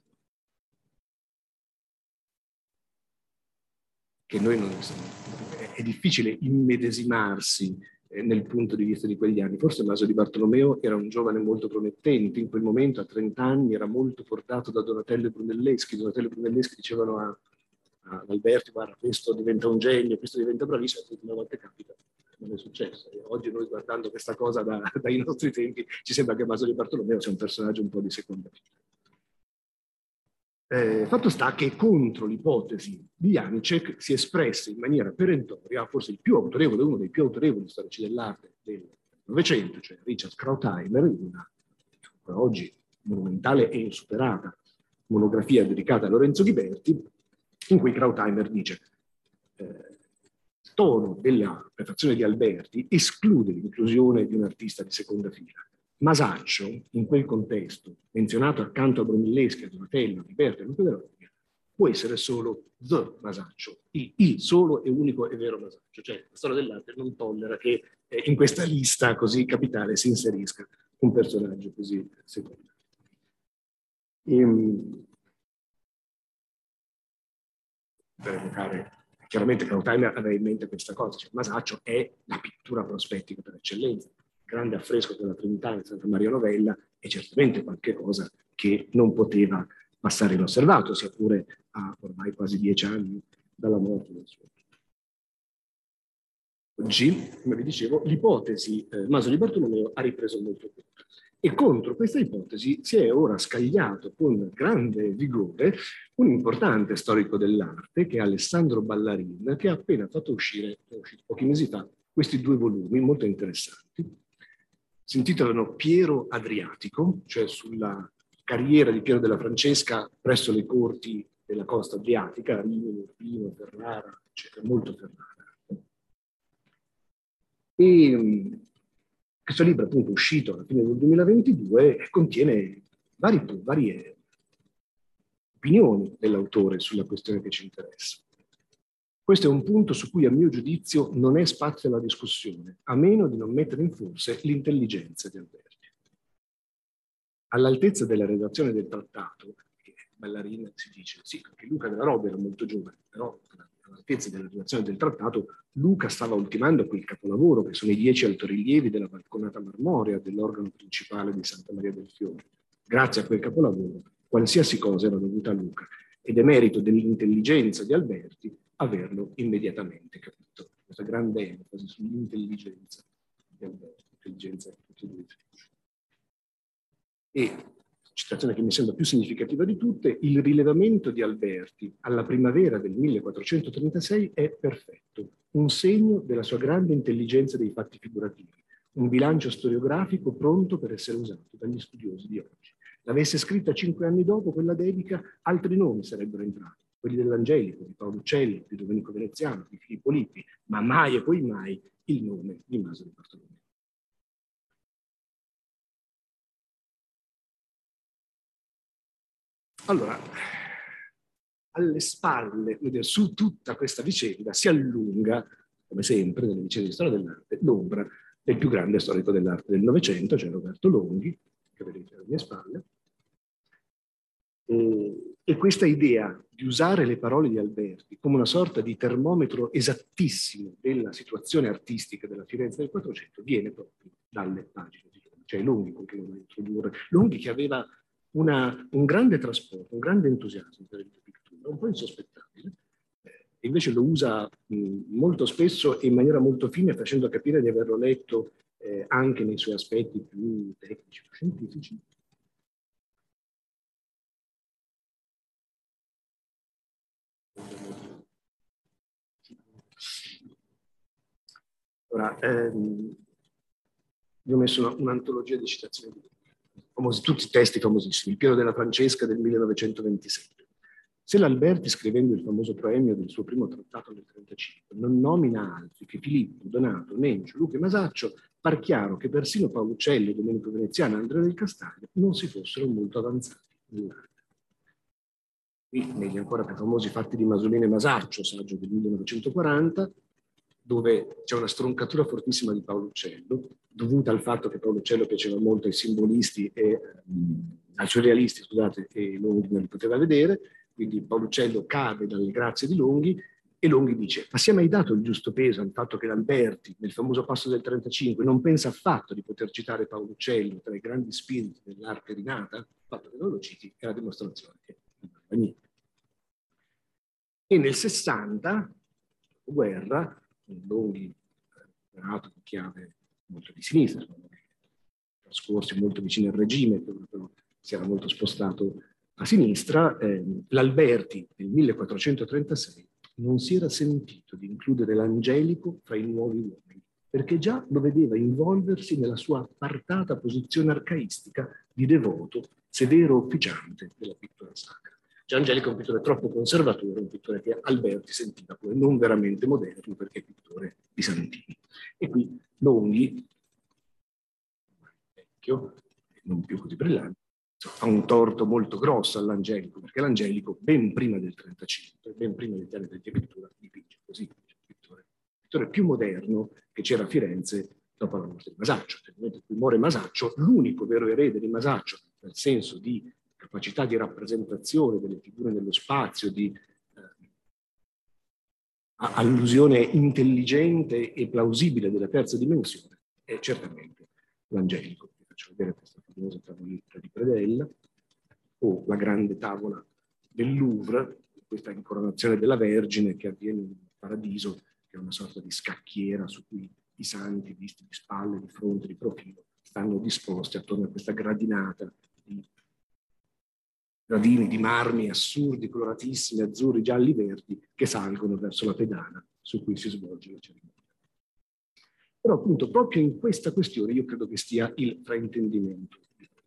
noi non, è difficile immedesimarsi nel punto di vista di quegli anni. Forse Maso di Bartolomeo era un giovane molto promettente, in quel momento a 30 anni era molto portato da Donatello e Brunelleschi. Donatello e Brunelleschi dicevano ad Alberti: guarda, questo diventa un genio, questo diventa bravissimo, e una volta capita. Non è successo. E oggi noi, guardando questa cosa dai nostri tempi, ci sembra che Maso di Bartolomeo sia un personaggio un po' di seconda fila. Fatto sta che contro l'ipotesi di Janíček si espresse in maniera perentoria, forse il più autorevole, uno dei più autorevoli storici dell'arte del Novecento, cioè Richard Krautheimer, in una oggi monumentale e insuperata monografia dedicata a Lorenzo Ghiberti, in cui Krautheimer dice: il tono della prefazione di Alberti esclude l'inclusione di un artista di seconda fila. Masaccio, in quel contesto, menzionato accanto a Brunelleschi, a Donatello, a Ghiberti e a Luca della Robbia, può essere solo the Masaccio, il solo e unico e vero Masaccio. Cioè, la storia dell'arte non tollera che in questa lista così capitale si inserisca un personaggio così secondario. Per evocare, chiaramente Krautheimer aveva in mente questa cosa, cioè Masaccio è la pittura prospettica per eccellenza. Grande affresco della Trinità in Santa Maria Novella è certamente qualche cosa che non poteva passare inosservato, sia pure a ormai quasi 10 anni dalla morte del suo. Oggi, come vi dicevo, l'ipotesi Maso di Bartolomeo ha ripreso molto conto. E contro questa ipotesi si è ora scagliato con grande vigore un importante storico dell'arte, che è Alessandro Ballarin, che ha appena fatto uscire, pochi mesi fa, questi due volumi molto interessanti. Si intitolano Piero Adriatico, cioè sulla carriera di Piero della Francesca presso le corti della costa adriatica, Rimini, Urbino, Ferrara, eccetera, molto Ferrara. E questo libro, appunto, uscito alla fine del 2022, contiene varie opinioni dell'autore sulla questione che ci interessa. Questo è un punto su cui, a mio giudizio, non è spazio alla discussione, a meno di non mettere in forse l'intelligenza di Alberti. All'altezza della redazione del trattato, Ballarin si dice, sì, anche Luca della Robbia era molto giovane, però all'altezza della redazione del trattato Luca stava ultimando quel capolavoro che sono i 10 altorilievi della balconata marmorea dell'organo principale di Santa Maria del Fiore. Grazie a quel capolavoro qualsiasi cosa era dovuta a Luca, ed è merito dell'intelligenza di Alberti averlo immediatamente capito. Questa grande enfasi sull'intelligenza di Alberti, intelligenza di tutti i due. E citazione che mi sembra più significativa di tutte: il rilevamento di Alberti alla primavera del 1436 è perfetto, un segno della sua grande intelligenza dei fatti figurativi, un bilancio storiografico pronto per essere usato dagli studiosi di oggi. L'avesse scritta 5 anni dopo quella dedica, altri nomi sarebbero entrati, quelli dell'Angelico, di Paolo Uccelli, di Domenico Veneziano, di Filippo Lippi, ma mai e poi mai il nome di Maso di Bartolomeo. Allora, alle spalle, su tutta questa vicenda, si allunga, come sempre nelle vicende di storia dell'arte, l'ombra del più grande storico dell'arte del Novecento, cioè Roberto Longhi, che vedete alle mie spalle. E questa idea di usare le parole di Alberti come una sorta di termometro esattissimo della situazione artistica della Firenze del Quattrocento viene proprio dalle pagine di Longhi, cioè Longhi continua a introdurre. Longhi che aveva un grande trasporto, un grande entusiasmo per la pittura, un po' insospettabile, invece lo usa molto spesso e in maniera molto fine, facendo capire di averlo letto anche nei suoi aspetti più tecnici, più scientifici. Ora, io ho messo un'antologia di citazioni di famosi, tutti testi famosissimi, il Piero della Francesca del 1927. Se l'Alberti, scrivendo il famoso proemio del suo primo trattato nel 1935, non nomina altri che Filippo, Donato, Nencio, Luca e Masaccio, par chiaro che persino Paolo Uccelli, Domenico Veneziano e Andrea del Castaglio non si fossero molto avanzati nell'arte. Qui, negli ancora più famosi Fatti di Masolino e Masaccio, saggio del 1940, dove c'è una stroncatura fortissima di Paolo Uccello, dovuta al fatto che Paolo Uccello piaceva molto ai simbolisti e ai surrealisti, scusate, e Longhi non li poteva vedere, quindi Paolo Uccello cade dalle grazie di Longhi e Longhi dice: ma si è mai dato il giusto peso al fatto che Lamberti, nel famoso passo del 35, non pensa affatto di poter citare Paolo Uccello tra i grandi spiriti dell'arte rinata? Il fatto che non lo citi è la dimostrazione che non aveva niente. E nel 60, guerra, Longhi, operato in chiave molto di sinistra, trascorsi molto vicino al regime, però si era molto spostato a sinistra, l'Alberti nel 1436 non si era sentito di includere l'Angelico fra i nuovi uomini, perché già lo vedeva involversi nella sua appartata posizione arcaistica di devoto, severo officiante della pittura sacra. Cioè Angelico è un pittore troppo conservatore, un pittore che Alberti sentiva come non veramente moderno perché è pittore bizantini. E qui Longhi, vecchio, non più così brillante, fa un torto molto grosso all'Angelico, perché l'Angelico ben prima del 35, ben prima degli anni di pittura, dipinge così, il pittore più moderno che c'era a Firenze dopo la morte di Masaccio. Nel momento in cui muore Masaccio, l'unico vero erede di Masaccio, nel senso di capacità di rappresentazione delle figure nello spazio, di allusione intelligente e plausibile della terza dimensione, è certamente l'Angelico. Vi faccio vedere questa famosa tavoletta di predella, o la grande tavola del Louvre, questa incoronazione della Vergine che avviene in Paradiso, che è una sorta di scacchiera su cui i santi, visti di spalle, di fronte, di profilo, stanno disposti attorno a questa gradinata di gradini di marmi assurdi, coloratissimi, azzurri, gialli, verdi, che salgono verso la pedana su cui si svolge la cerimonia. Però appunto proprio in questa questione io credo che stia il fraintendimento.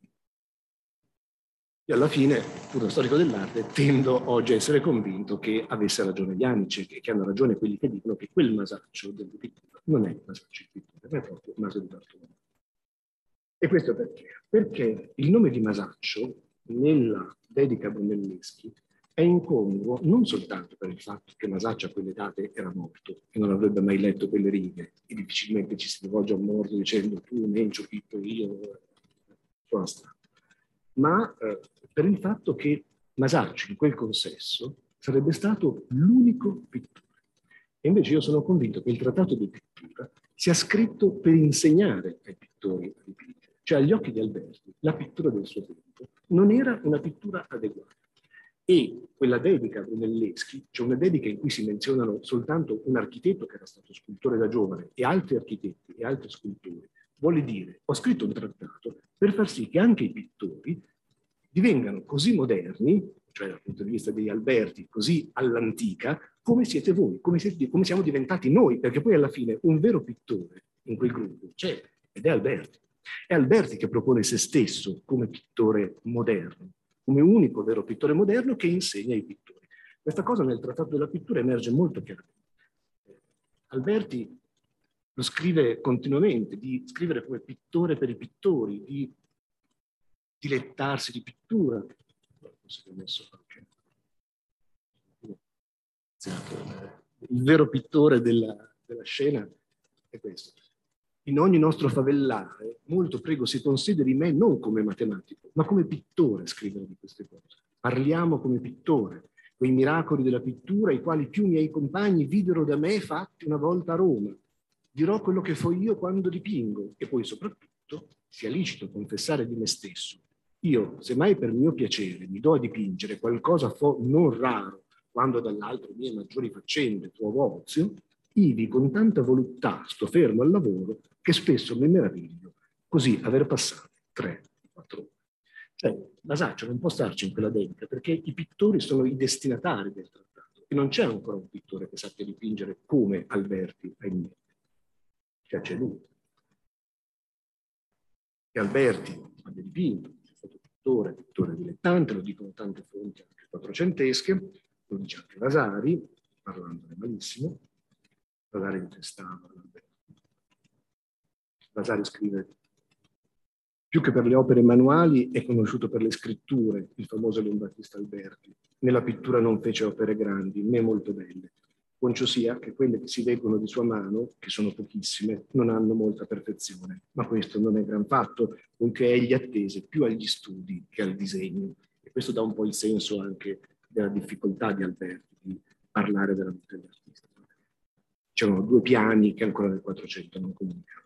E alla fine, pur da storico dell'arte, tendo oggi a essere convinto che avesse ragione Janice, che hanno ragione quelli che dicono che quel Masaccio del pittore non è Masaccio il pittore, ma è proprio Maso di Bartolomeo. E questo perché? Perché il nome di Masaccio nella dedica Brunelleschi è incongruo non soltanto per il fatto che Masaccio a quelle date era morto e non avrebbe mai letto quelle righe e difficilmente ci si rivolge a un morto dicendo tu, Nencio, Pippo, io, suona strano, ma per il fatto che Masaccio in quel consesso sarebbe stato l'unico pittore. E invece io sono convinto che il trattato di pittura sia scritto per insegnare ai pittori a dipingere. Cioè agli occhi di Alberti la pittura del suo tempo non era una pittura adeguata. E quella dedica a Brunelleschi, cioè una dedica in cui si menzionano soltanto un architetto che era stato scultore da giovane e altri architetti e altri scultori, vuole dire: ho scritto un trattato per far sì che anche i pittori divengano così moderni, cioè dal punto di vista degli Alberti, così all'antica, come siete voi, come siamo diventati noi, perché poi alla fine un vero pittore in quel gruppo c'è, ed è Alberti. È Alberti che propone se stesso come pittore moderno, come unico vero pittore moderno che insegna ai pittori. Questa cosa nel Trattato della pittura emerge molto chiaramente. Alberti lo scrive continuamente, di scrivere come pittore per i pittori, di dilettarsi di pittura. Il vero pittore della scena è questo. In ogni nostro favellare, molto prego si consideri me non come matematico, ma come pittore a scrivere di queste cose. Parliamo come pittore, quei miracoli della pittura i quali più miei compagni videro da me fatti una volta a Roma. Dirò quello che fo io quando dipingo e poi soprattutto sia licito confessare di me stesso. Io, semmai per mio piacere, mi do a dipingere qualcosa fo non raro, quando dall'altro mie maggiori faccende trovo ozio, ivi con tanta voluttà sto fermo al lavoro che spesso mi meraviglio così aver passato 3-4 ore. Cioè, Masaccio non può starci in quella dedica perché i pittori sono i destinatari del trattato e non c'è ancora un pittore che sappia dipingere come Alberti ha in mente. Cioè c'è lui. E Alberti abbia dipinto, è stato pittore dilettante, lo dicono tante fonti anche quattrocentesche, lo dice anche Vasari, parlandone malissimo. Vasari detestava Alberti. Vasari scrive: più che per le opere manuali è conosciuto per le scritture, il famoso Leon Battista Alberti. Nella pittura non fece opere grandi, né molto belle. Concio sia che quelle che si leggono di sua mano, che sono pochissime, non hanno molta perfezione. Ma questo non è gran fatto, poiché egli attese più agli studi che al disegno. E questo dà un po' il senso anche della difficoltà di Alberti di parlare veramente dell'artista. C'erano 2 piani che ancora nel 400 non comunicavano.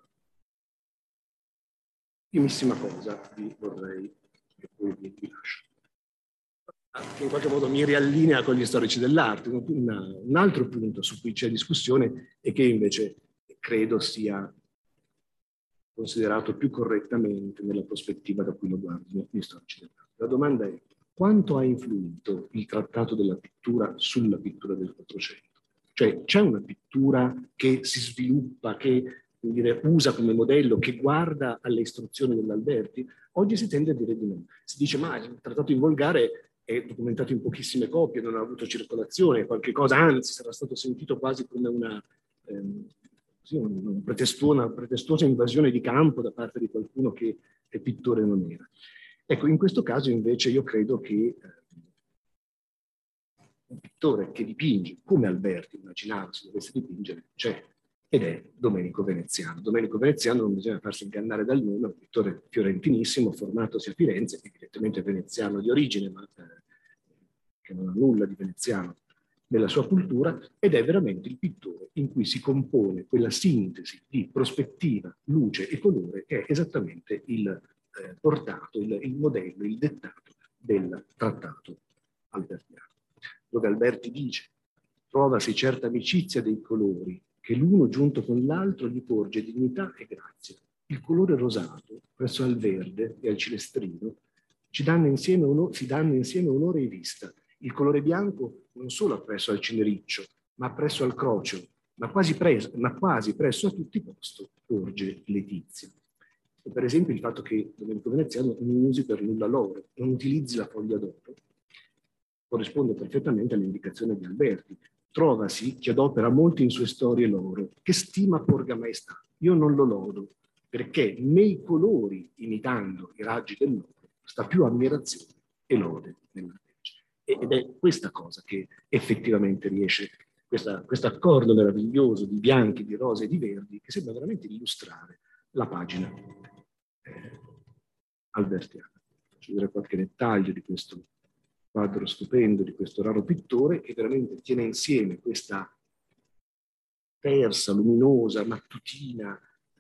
Primissima cosa vi vorrei, e poi vi lascio, che in qualche modo mi riallinea con gli storici dell'arte. Un altro punto su cui c'è discussione e che invece credo sia considerato più correttamente nella prospettiva da cui lo guardano gli storici dell'arte. La domanda è: quanto ha influito il trattato della pittura sulla pittura del 400? Cioè c'è una pittura che si sviluppa, che usa come modello, che guarda alle istruzioni dell'Alberti? Oggi si tende a dire di no. Si dice ma il trattato in volgare è documentato in pochissime copie, non ha avuto circolazione, qualche cosa, anzi sarà stato sentito quasi come una pretestuosa invasione di campo da parte di qualcuno che pittore non era. Ecco, in questo caso invece io credo che un pittore che dipinge come Alberti immaginava se dovesse dipingere c'è, ed è Domenico Veneziano. Domenico Veneziano, non bisogna farsi ingannare dal nome, è un pittore fiorentinissimo, formatosi a Firenze, evidentemente veneziano di origine, ma che non ha nulla di veneziano nella sua cultura, ed è veramente il pittore in cui si compone quella sintesi di prospettiva, luce e colore che è esattamente il portato, il modello, il dettato del trattato albertiano, dove Alberti dice: trovasi certa amicizia dei colori che l'uno giunto con l'altro gli porge dignità e grazia. Il colore rosato presso al verde e al cilestrino si danno insieme onore e vista. Il colore bianco non solo appresso al cinericcio, ma appresso al crocio, ma quasi presso a tutti posto porge letizia. E per esempio il fatto che Domenico Veneziano non usi per nulla l'oro, non utilizzi la foglia d'oro, corrisponde perfettamente all'indicazione di Alberti. Trovasi chi adopera molto in sue storie l'oro, che stima porga maestà. Io non lo lodo, perché nei colori, imitando i raggi dell'oro, sta più ammirazione e lode nella legge. Ed è questa cosa che effettivamente riesce, questo accordo meraviglioso di bianchi, di rose e di verdi, che sembra veramente illustrare la pagina albertiana. Faccio vedere qualche dettaglio di questo quadro stupendo, di questo raro pittore, che veramente tiene insieme questa tersa, luminosa, mattutina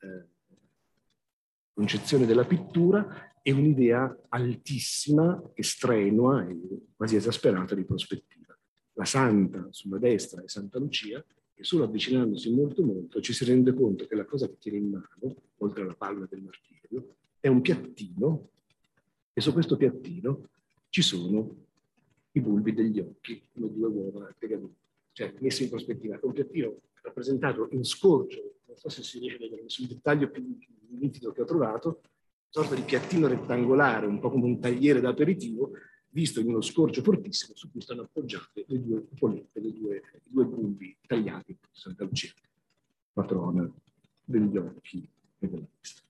concezione della pittura e un'idea altissima, strenua e quasi esasperata di prospettiva. La Santa sulla destra è Santa Lucia, e solo avvicinandosi molto molto ci si rende conto che la cosa che tiene in mano, oltre alla palma del martirio, è un piattino, e su questo piattino ci sono i bulbi degli occhi, come due uova, cioè messi in prospettiva. È un piattino rappresentato in scorcio, non so se si riesce a vedere, sul dettaglio più nitido che ho trovato, una sorta di piattino rettangolare, un po' come un tagliere d'aperitivo, visto in uno scorcio fortissimo su cui stanno appoggiate le due polette, i due bulbi tagliati per Santa Lucia, patrona degli occhi e della vista.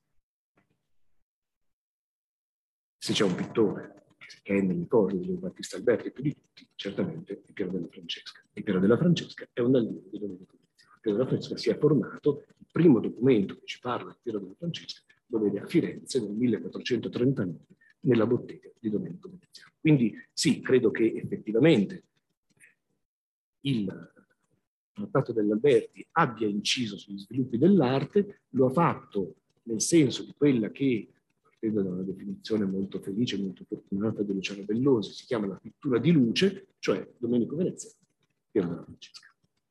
Se c'è un pittore che è nel ricordo di Battista Alberti più di tutti, certamente è Piero della Francesca. E Piero della Francesca è un allievo di Domenico Veneziano. Piero della Francesca si è formato, il primo documento che ci parla di Piero della Francesca lo vede a Firenze nel 1439 nella bottega di Domenico Veneziano. Quindi sì, credo che effettivamente il trattato dell'Alberti abbia inciso sugli sviluppi dell'arte, lo ha fatto nel senso di quella che, partendo da una definizione molto felice, molto fortunata di Luciano Bellosi, si chiama la pittura di luce, cioè Domenico Veneziano, Piero della Francesca.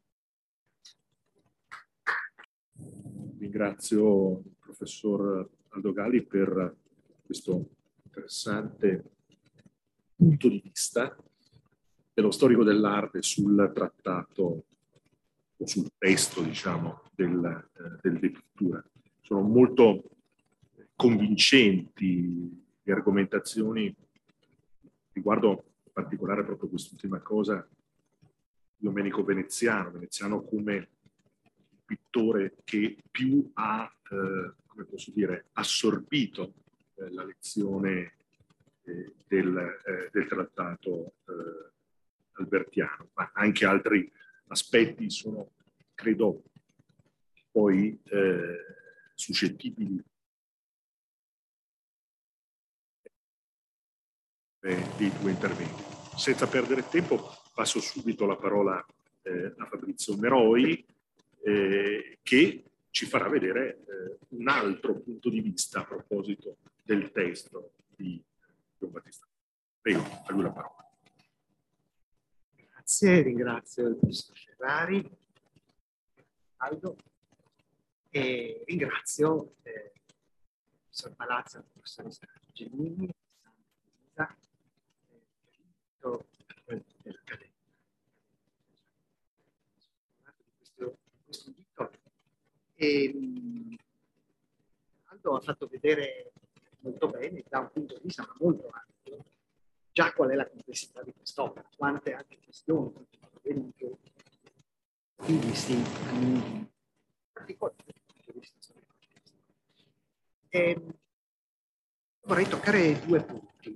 Ringrazio il professor Aldo Galli per questo interessante punto di vista dello storico dell'arte sul trattato o sul testo, diciamo, del De Pittura. Sono molto convincenti le argomentazioni riguardo in particolare proprio quest'ultima cosa di Domenico Veneziano come pittore che più ha, come posso dire, assorbito la lezione del trattato albertiano, ma anche altri aspetti sono, credo, poi suscettibili dei due interventi. Senza perdere tempo, passo subito la parola a Fabrizio Meroi, che ci farà vedere un altro punto di vista a proposito del testo di Don Battista. Prego, a lui la parola. Grazie, ringrazio il professor Ferrari, Aldo, e ringrazio il professor Palazzo, il professor Gemini, dell'Accademia. Questo invito. Aldo ha fatto vedere molto bene, da un punto di vista molto ampio, già qual è la complessità di quest'opera, quante altre questioni, quanti problemi che si in particolare. Vorrei toccare due punti.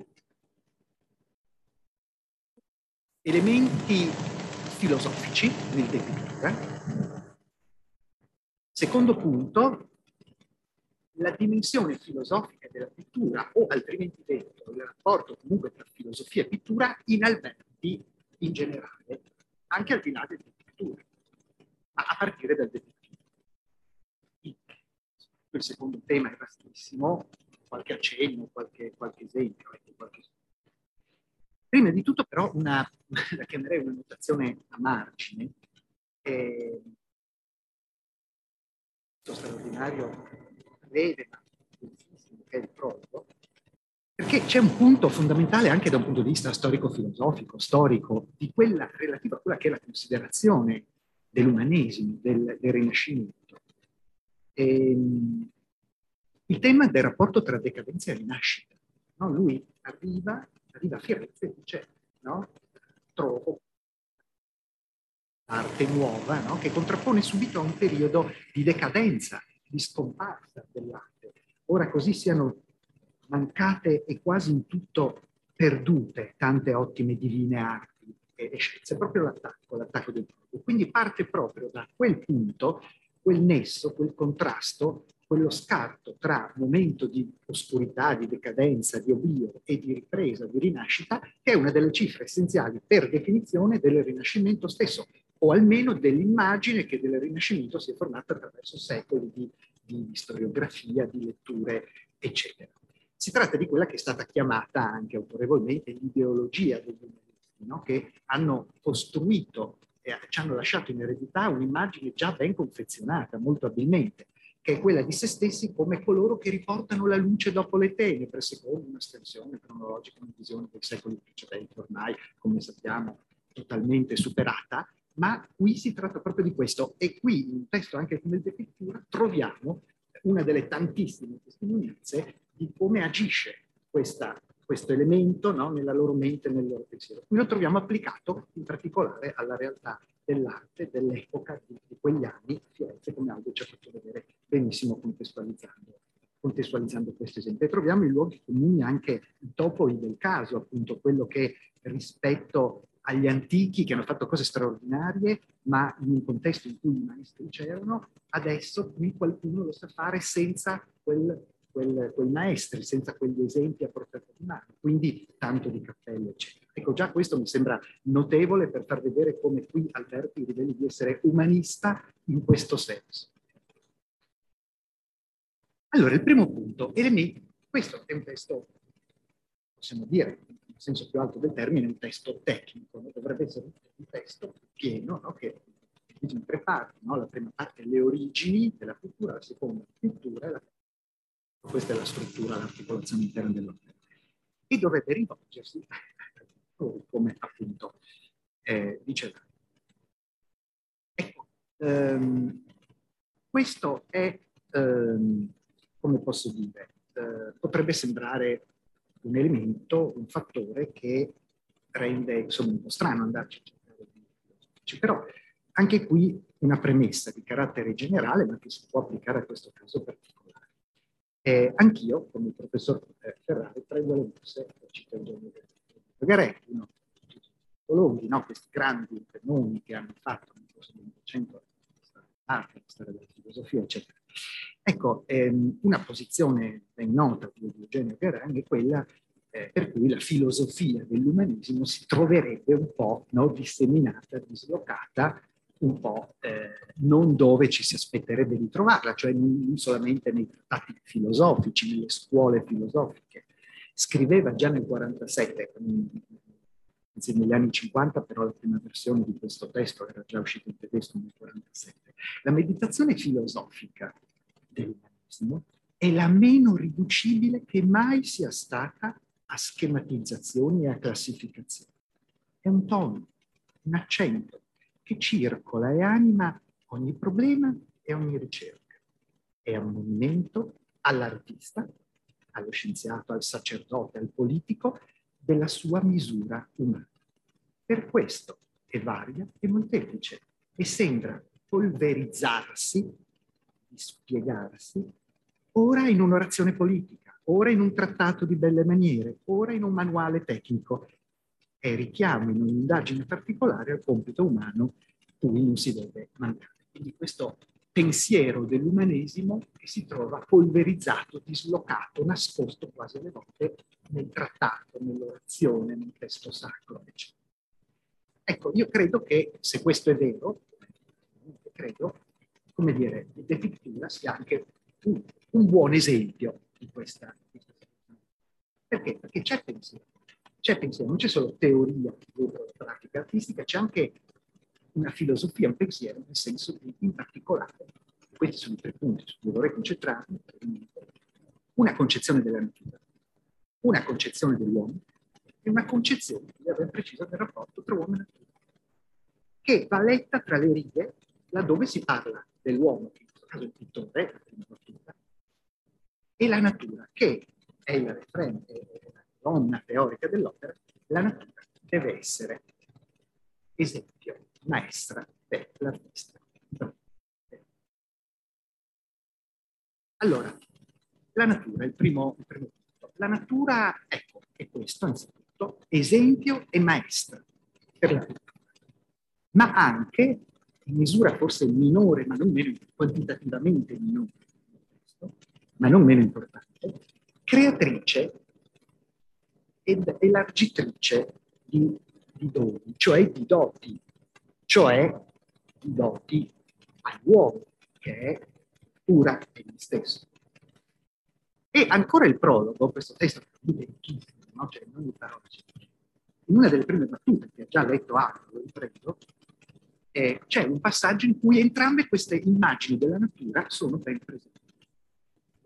Elementi filosofici nel De Pittura. Secondo punto, la dimensione filosofica della pittura, o altrimenti detto, il rapporto comunque tra filosofia e pittura in Alberti in generale, anche al di là del De Pittura, ma a partire dal De Pittura. Il secondo tema è vastissimo, qualche accenno, qualche esempio. Prima di tutto però la chiamerei una notazione a margine, straordinario, breve, ma bellissimo, che è il prologo, perché c'è un punto fondamentale anche da un punto di vista storico-filosofico, storico, di quella relativa a quella che è la considerazione dell'umanesimo, del Rinascimento. Il tema del rapporto tra decadenza e rinascita. No? Lui arriva a Firenze e dice, no? Trovo arte nuova, no? Che contrappone subito a un periodo di decadenza, di scomparsa dell'arte. Ora così siano mancate e quasi in tutto perdute tante ottime divine arti e scienze. Proprio l'attacco del pubblico. Quindi parte proprio da quel punto, quel nesso, quel contrasto, quello scarto tra momento di oscurità, di decadenza, di oblio e di ripresa, di rinascita, che è una delle cifre essenziali per definizione del Rinascimento stesso, o almeno dell'immagine che del Rinascimento si è formata attraverso secoli di storiografia, di letture, eccetera. Si tratta di quella che è stata chiamata anche autorevolmente l'ideologia degli umanisti, no? Che hanno costruito e ci hanno lasciato in eredità un'immagine già ben confezionata, molto abilmente, che è quella di se stessi come coloro che riportano la luce dopo le tenebre, secondo una estensione cronologica, una visione dei secoli precedenti, ormai, come sappiamo, totalmente superata, ma qui si tratta proprio di questo. E qui, in un testo anche come il De Pictura, troviamo una delle tantissime testimonianze di come agisce questo elemento, no, nella loro mente e nel loro pensiero. Qui lo troviamo applicato in particolare alla realtà dell'arte dell'epoca di quegli anni, Firenze, come Aldo ci ha fatto vedere benissimo contestualizzando questo esempio. E troviamo i luoghi comuni anche i topoi del caso, appunto quello che rispetto agli antichi che hanno fatto cose straordinarie, ma in un contesto in cui i maestri c'erano, adesso qui qualcuno lo sa fare senza quei maestri, senza quegli esempi a portata di mano, quindi tanto di cappello, eccetera. Ecco, già questo mi sembra notevole per far vedere come qui Alberti riveli di essere umanista in questo senso. Allora, il primo punto, questo è un testo, possiamo dire, nel senso più alto del termine, un testo tecnico, no? Dovrebbe essere un testo pieno, no? Che in tre parti, no? La prima parte le origini della pittura, la seconda la pittura, e questa è la struttura, l'articolazione interna dell'opera. E dovrebbe rivolgersi, come appunto diceva. Ecco, questo è, come posso dire, potrebbe sembrare un elemento, un fattore che rende insomma un po' strano andarci a cercare di filosofici, però anche qui una premessa di carattere generale, ma che si può applicare a questo caso particolare. Anch'io, come il professor Ferrari, prendo le mosse e cito Eugenio Garetti, uno dei psicologi, no? Questi grandi nomi che hanno fatto nel corso del Novecento la storia della filosofia, eccetera. Ecco, una posizione ben nota di Eugenio Garetti è quella per cui la filosofia dell'umanesimo si troverebbe un po', no, disseminata, dislocata, un po' non dove ci si aspetterebbe di trovarla, cioè non solamente nei trattati filosofici, nelle scuole filosofiche. Scriveva già nel 47, anzi negli anni 50, però la prima versione di questo testo era già uscita in tedesco nel 47. La meditazione filosofica dell'umanesimo è la meno riducibile che mai sia stata a schematizzazioni e a classificazioni. È un tono, un accento che circola e anima ogni problema e ogni ricerca. È un monumento all'artista, allo scienziato, al sacerdote, al politico, della sua misura umana. Per questo è varia e molteplice e sembra polverizzarsi, dispiegarsi, ora in un'orazione politica, ora in un trattato di belle maniere, ora in un manuale tecnico, e richiamo in un'indagine particolare al compito umano cui non si deve mancare. Quindi questo pensiero dell'umanesimo che si trova polverizzato, dislocato, nascosto quasi alle volte nel trattato, nell'orazione, nel testo sacro, eccetera. Ecco, io credo che se questo è vero, credo, come dire, De Pictura sia anche un buon esempio di questa situazione. Perché? Perché c'è pensiero, non c'è solo teoria dietro la pratica artistica, c'è anche una filosofia, un pensiero, nel senso di, in particolare, questi sono i tre punti su cui vorrei concentrarmi, una concezione della natura, una concezione dell'uomo e una concezione ben precisa del rapporto tra uomo e natura, che va letta tra le righe, laddove si parla dell'uomo, che in questo caso è il pittore, la prima battuta, e la natura, che è la donna teorica dell'opera. La natura deve essere esempio, maestra dell'artista. Allora, la natura, il primo punto. La natura, ecco, è questo, anzitutto, esempio e maestra per la natura. Ma anche, in misura forse minore, ma non meno, quantitativamente minore, ma non meno importante, creatrice ed elargitrice di doni, cioè di doti, all'uomo, che è pura egli stesso. E ancora il prologo, questo testo è vecchissimo, no? Cioè, in ogni parola in una delle prime battute che ha già letto Arno, lo riprendo, c'è un passaggio in cui entrambe queste immagini della natura sono ben presenti.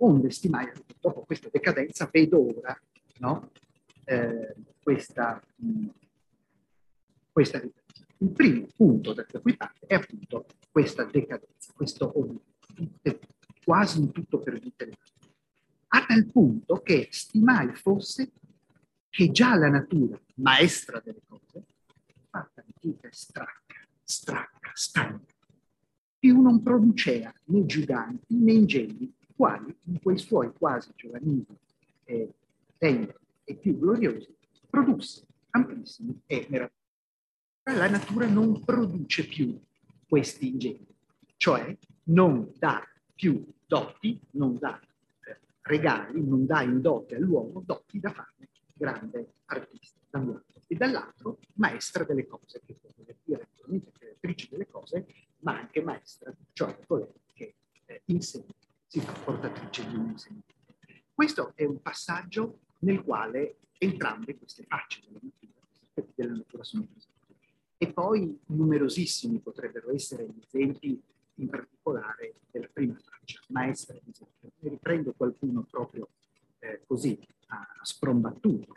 onde stimai, dopo questa decadenza, vedo ora, no? Questa riflessione. Il primo punto da cui parte è appunto questa decadenza, questo quasi in tutto perdute le mani. A tal punto che stimai fosse che già la natura, maestra delle cose, fatta antica e stracca, stanca, più non producea né giganti né ingegni, quali in quei suoi quasi giovanili tempi e più gloriosi produsse amplissimi e meravigliosi. La natura non produce più questi ingegni, cioè non dà più doti, non dà regali, non dà in dote all'uomo doti da farne grande artista da un lato, e dall'altro maestra delle cose, che può voler dire naturalmente creatrice delle cose, ma anche maestra, cioè colei che insegna, si fa portatrice di un insegnamento. Questo è un passaggio nel quale entrambe queste facce della natura sono presenti. E poi numerosissimi potrebbero essere gli esempi, in particolare della prima faccia, maestra di esempio. Ne riprendo qualcuno proprio così, a sprombattuto.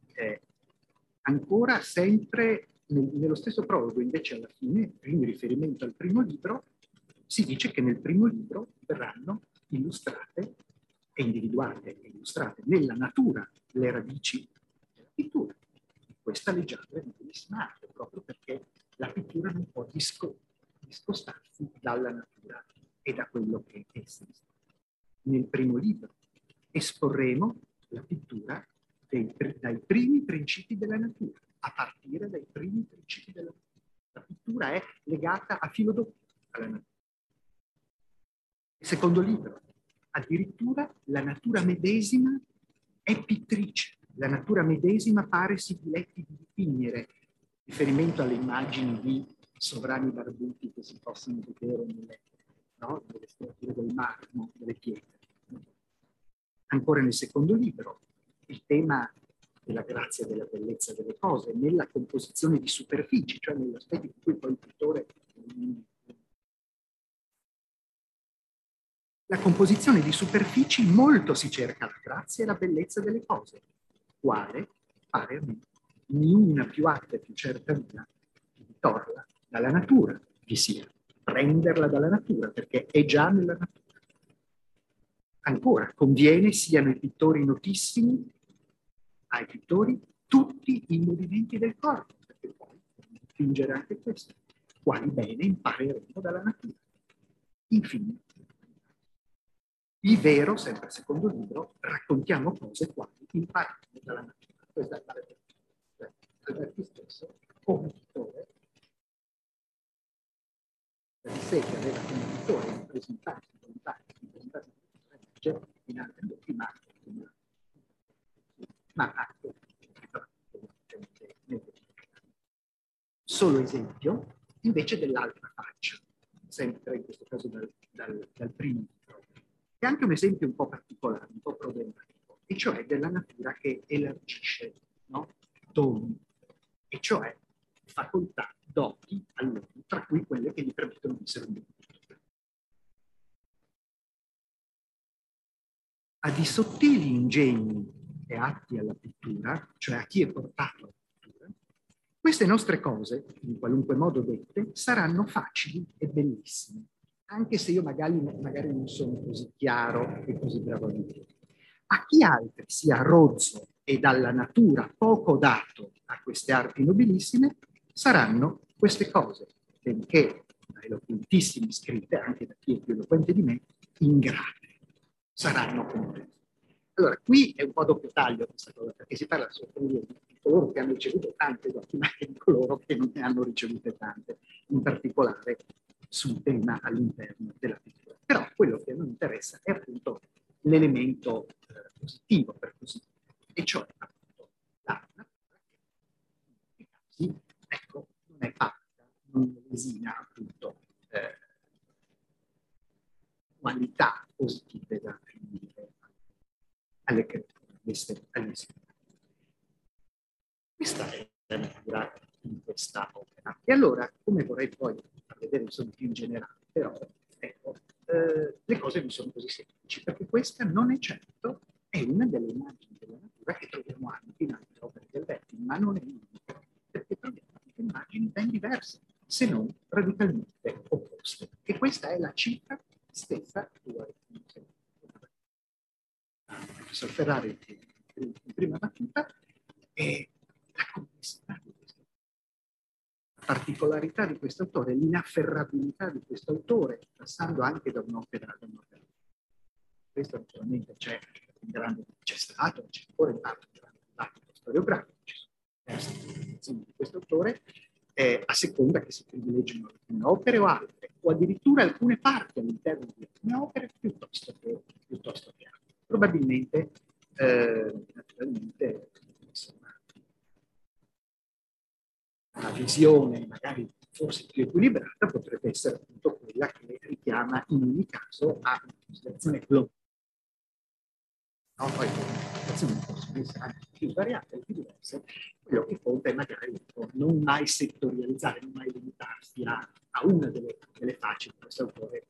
Ancora sempre nello stesso prologo, invece alla fine, in riferimento al primo libro, si dice che nel primo libro verranno illustrate e individuate e illustrate nella natura le radici della pittura. Questa leggiadra è di bellissima arte, proprio perché la pittura non può discostarsi dalla natura e da quello che è essa. Nel primo libro esporremo la pittura dai primi principi della natura, a partire dai primi principi della natura. La pittura è legata a filo doppio alla natura. Il secondo libro, addirittura la natura medesima è pittrice. La natura medesima pare si diletti di dipingere, riferimento alle immagini di sovrani barbuti che si possono vedere nelle strutture del marmo, delle pietre. Ancora nel secondo libro, il tema della grazia e della bellezza delle cose, nella composizione di superfici, cioè nell'aspetto in cui poi il pittore... La composizione di superfici molto si cerca la grazia e la bellezza delle cose, quale pare a me niuna più atta e più certa via di torla dalla natura vi sia, prenderla dalla natura, perché è già nella natura. Ancora, conviene siano i pittori notissimi, ai pittori, tutti i movimenti del corpo, perché poi dipingere anche questo, quali bene impareremo dalla natura. Infine, il vero, sempre secondo libro, raccontiamo cose quali imparano dalla natura. Questa è la Alberti stesso, come pittore, per sé che aveva come pittore rappresentanti in altri luoghi, ma anche solo esempio invece dell'altra faccia, sempre in questo caso dal primo libro. È anche un esempio un po' particolare, un po' problematico, e cioè della natura che elargisce, no? Doni, e cioè facoltà, doti all'uomo, tra cui quelle che gli permettono di essere un buon pittore. A di sottili ingegni e atti alla pittura, cioè a chi è portato alla pittura, queste nostre cose, in qualunque modo dette, saranno facili e bellissime, anche se io magari non sono così chiaro e così bravo a dire. A chi altri sia rozzo e dalla natura poco dato a queste arti nobilissime, saranno queste cose, benché eloquentissime scritte, anche da chi è più eloquente di me, ingrate. Saranno comprese. Allora, qui è un po' doppio taglio questa cosa, perché si parla di coloro che hanno ricevuto tante doti, ma anche di coloro che non ne hanno ricevute tante, in particolare sul tema all'interno della pittura. Però quello che a noi interessa è appunto l'elemento positivo, per così dire, e cioè appunto la natura che in casi, ecco, non è fatta, non lesina appunto qualità positive da attribuire alle creature, agli esseri. Questa è la natura in questa opera. E allora, come vorrei poi far vedere insomma più in generale, però ecco, le cose non sono così semplici. classici, perché questa non è certo, è una delle immagini della natura che troviamo anche in altre opere di Alberti, ma non è l'unica, perché troviamo anche immagini ben diverse, se non radicalmente opposte. E questa è la cifra stessa il professor Ferrari in prima battuta, è la complessità di questo, la particolarità di questo autore, l'inafferrabilità di questo autore, passando anche da un'opera. Questo naturalmente c'è stato, c'è ancora in parte un grande dibattito storiografico, ci sono diverse interpretazioni di questo autore, a seconda che si privilegino alcune opere o altre, o addirittura alcune parti all'interno di alcune opere piuttosto che altre. Probabilmente, naturalmente, insomma, una visione magari forse più equilibrata potrebbe essere appunto quella che richiama in ogni caso a una considerazione globale. No, poi le interpretazioni possono essere anche più variate, più diverse, quello che conta è magari non mai settorializzare, non mai limitarsi a una delle facce di questo autore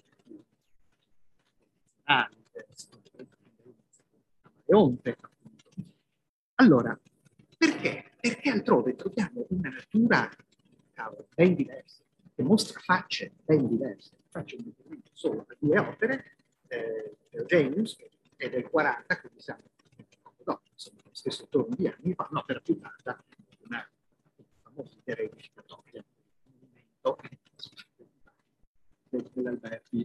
Allora, perché? Perché altrove troviamo una natura ben diversa, che mostra facce ben diverse. Faccio un riferimento solo a due opere, Eugenius, che è del 40, quindi siamo dopo, insomma, lo stesso torno di anni, ma un'opera più tarda, una famosa edificatoria, un movimento dell'Alberti.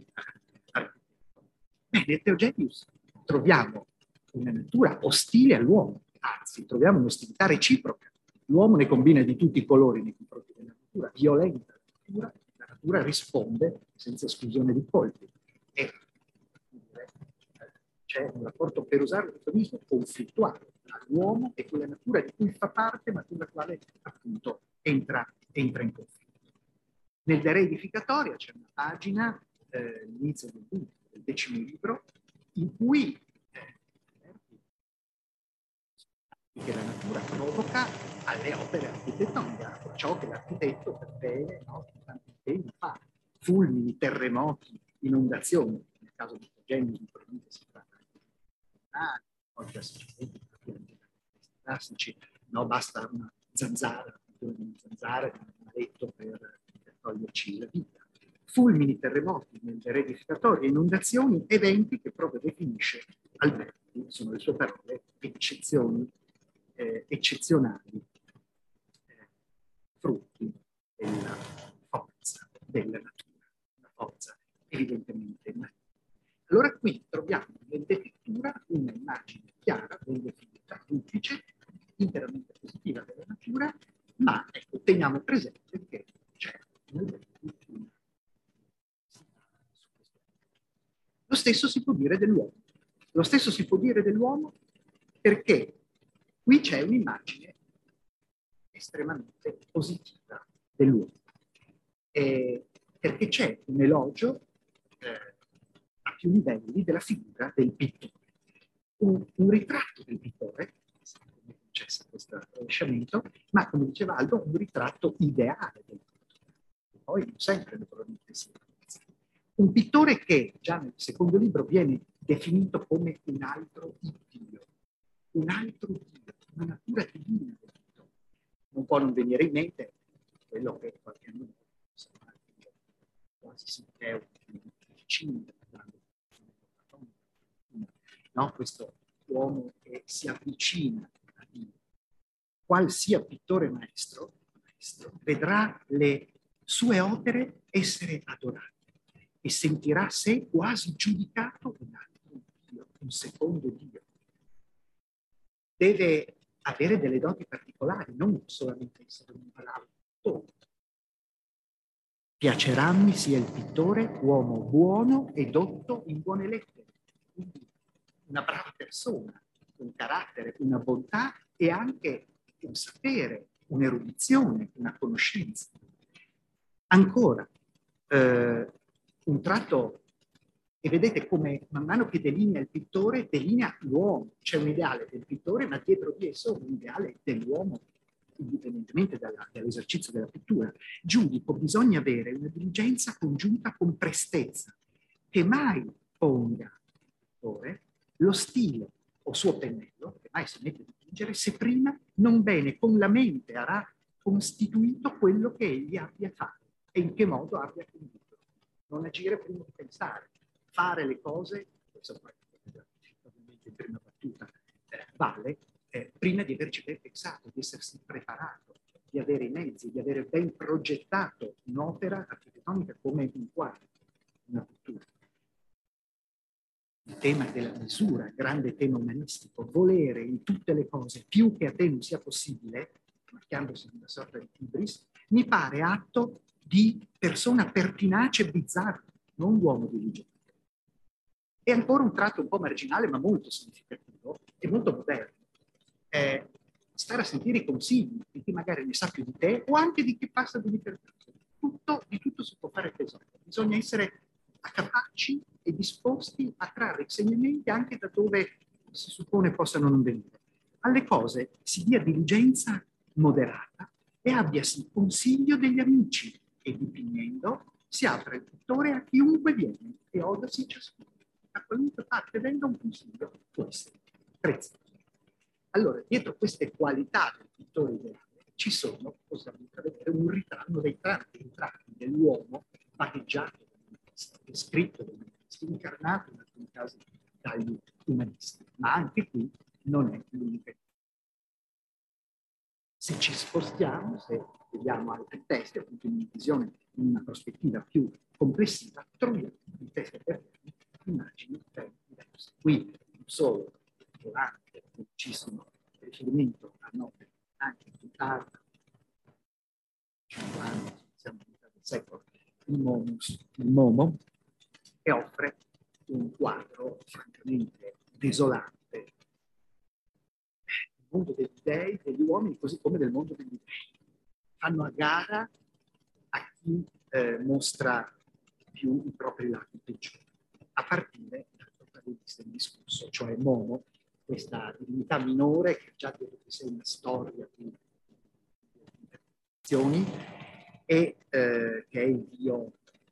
Nel Eugenius troviamo una natura ostile all'uomo, anzi troviamo un'ostilità reciproca. L'uomo ne combina di tutti i colori nei confronti della natura, violenta la natura risponde senza esclusione di colpi. E c'è un rapporto, per usare l'eufemismo, conflittuale tra l'uomo e quella natura di cui fa parte, ma con la quale appunto entra in conflitto. Nel De Re Edificatoria c'è una pagina, all'inizio del 10° libro, in cui che la natura provoca alle opere architettoniche, a ciò che l'architetto per bene, no, tanti impegni fa, fulmini, terremoti, inondazioni. Nel caso di Eugenio naturalmente si tratta di classici, no, basta una zanzara, un maletto per toglierci la vita. Fulmini, terremoti, nel Re Edificatorio, inondazioni, eventi che proprio definisce Alberti, sono le sue parole, eccezionali frutti della forza della natura, una forza evidentemente maligna. Allora qui troviamo nell'architettura una immagine chiara, ben definita, duplice, interamente positiva della natura, ma ecco, teniamo presente che c'è lo stesso si può dire dell'uomo. Lo stesso si può dire dell'uomo perché qui c'è un'immagine estremamente positiva dell'uomo. Perché c'è un elogio a più livelli della figura del pittore. Un ritratto del pittore, come successe questo rovesciamento, ma come diceva Aldo, un ritratto ideale del pittore. Poi non sempre naturalmente si realizza. Un pittore che già nel secondo libro viene definito come un altro Dio, una natura divina del pittore. Non può non venire in mente quello che qualche anno fa quasi si è vicino, no? Questo uomo che si avvicina a Dio. Qual sia pittore maestro vedrà le sue opere essere adorate e sentirà sé quasi giudicato un altro Dio, un secondo Dio. Deve avere delle doti particolari, non solamente essere un bravo pittore. Piacerammi sia il pittore, uomo buono e dotto in buone lettere. Quindi una brava persona, un carattere, una bontà e anche un sapere, un'erudizione, una conoscenza. Ancora, un tratto, e vedete come man mano che delinea il pittore, delinea l'uomo. C'è un ideale del pittore, ma dietro di esso un ideale dell'uomo, indipendentemente dall'esercizio della pittura. Giudico, bisogna avere una diligenza congiunta con prestezza, che mai ponga pittore, lo stile o suo pennello, che mai si mette a dipingere, se prima non bene con la mente avrà costituito quello che egli abbia fatto e in che modo abbia condotto. Non agire prima di pensare, fare le cose, questo ovviamente in prima battuta vale, prima di averci ben pensato, di essersi preparato, di avere i mezzi, di avere ben progettato un'opera architettonica come un quadro, una pittura. Il tema della misura, grande tema umanistico, volere in tutte le cose più che a te non sia possibile, marchiandosi una sorta di hibris, mi pare atto di persona pertinace e bizzarra, non uomo diligente. È ancora un tratto un po' marginale, ma molto significativo e molto moderno. Stare a sentire i consigli di chi magari ne sa più di te o anche di chi passa di per tutto, di tutto si può fare tesoro. Bisogna essere capaci e disposti a trarre insegnamenti anche da dove si suppone possano non venire. Alle cose si dia diligenza moderata e abbiasi consiglio degli amici e dipingendo si apre il pittore a chiunque viene e odasi ciascuno. A qualunque parte venga un consiglio può essere prezioso. Allora, dietro queste qualità del pittore ideale ci sono, possiamo intravedere, un ritratto dei tanti ritratti dell'uomo vagheggiato dall'umanista, scritto dall'umanista, incarnato in alcuni casi dagli umanisti. Ma anche qui non è l'unica. Se ci spostiamo, se vediamo altri testi, appunto in una visione, in una prospettiva più complessiva, troviamo in testi perdiani immagini ben diverse. Qui non solo anche moltissimo riferimento a opere anche più tarde, 50, siamo a metà del secolo, il Momo, che offre un quadro francamente desolante del mondo degli dei, degli uomini, così come del mondo degli dei. Fanno a gara a chi mostra più i propri lati peggiori, a partire dal protagonista in discorso, cioè Momo, questa divinità minore che già dietro di sé una storia di interpretazioni e che è il dio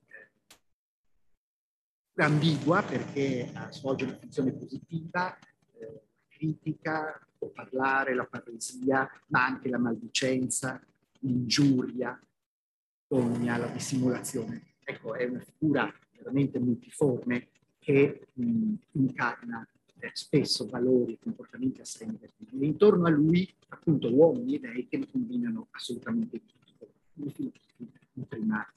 ambigua perché svolge una funzione positiva, critica, può parlare, la parresia, ma anche la maldicenza, l'ingiuria, la dissimulazione. Ecco, è una figura veramente multiforme che incarna spesso valori e comportamenti assai negativi. E intorno a lui, appunto, uomini e dei che ne combinano assolutamente tutto, in prima.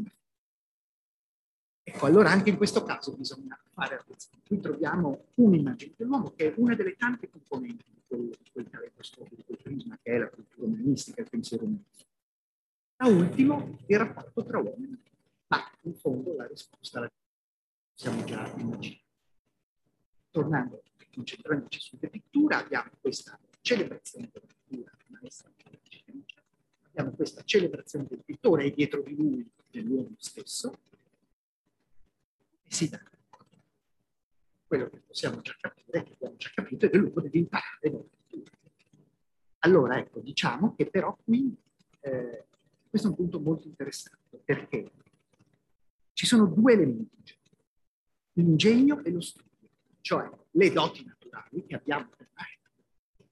Ecco, allora anche in questo caso bisogna fare attenzione. Qui troviamo un'immagine dell'uomo che è una delle tante componenti di quel caleidoscopio, di quel prisma che è la cultura umanistica, il pensiero umanistico. Da ultimo, il rapporto tra uomo e natura. Ma in fondo la risposta la possiamo già immaginare. Tornando, concentrandoci sulla pittura, abbiamo questa celebrazione della pittura, maestra abbiamo questa celebrazione del pittore e dietro di lui dell'uomo stesso, e si dà quello che possiamo già capire, che abbiamo già capito, è che l'uomo deve imparare dalla pittura. Allora, ecco, diciamo che però qui questo è un punto molto interessante, perché ci sono due elementi, l'ingegno e lo studio, cioè le doti naturali che abbiamo per l'arte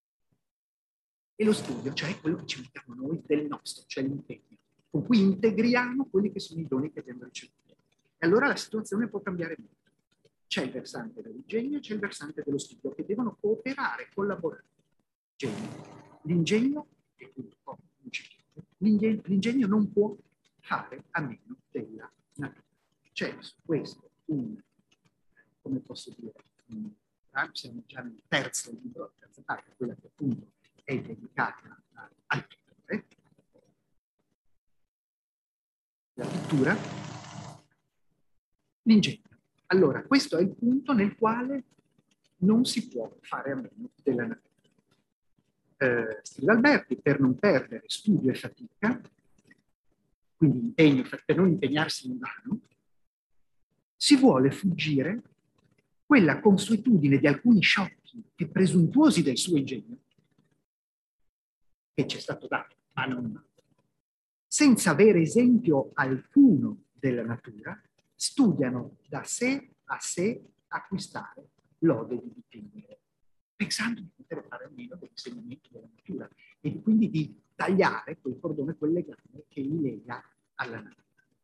e lo studio, cioè quello che ci mettiamo noi del nostro, cioè l'impegno, con cui integriamo quelli che sono i doni che abbiamo ricevuto. E allora la situazione può cambiare molto. C'è il versante dell'ingegno e c'è il versante dello studio che devono cooperare, collaborare. L'ingegno è quindi l'ingegno non può fare a meno della natura. C'è su questo come posso dire, siamo già nel terzo libro, la terza parte, quella che appunto è dedicata al pittore, la pittura, l'ingegno. Allora, questo è il punto nel quale non si può fare a meno della natura. Scrive Alberti, per non perdere studio e fatica, quindi impegno, per non impegnarsi in vano, si vuole fuggire quella consuetudine di alcuni sciocchi e presuntuosi del suo ingegno, che ci è stato dato, ma non senza avere esempio alcuno della natura, studiano da sé acquistare lode di dipingere, pensando di poter fare a meno dell'insegnamento della natura e quindi di tagliare quel cordone, quel legame che li lega alla natura.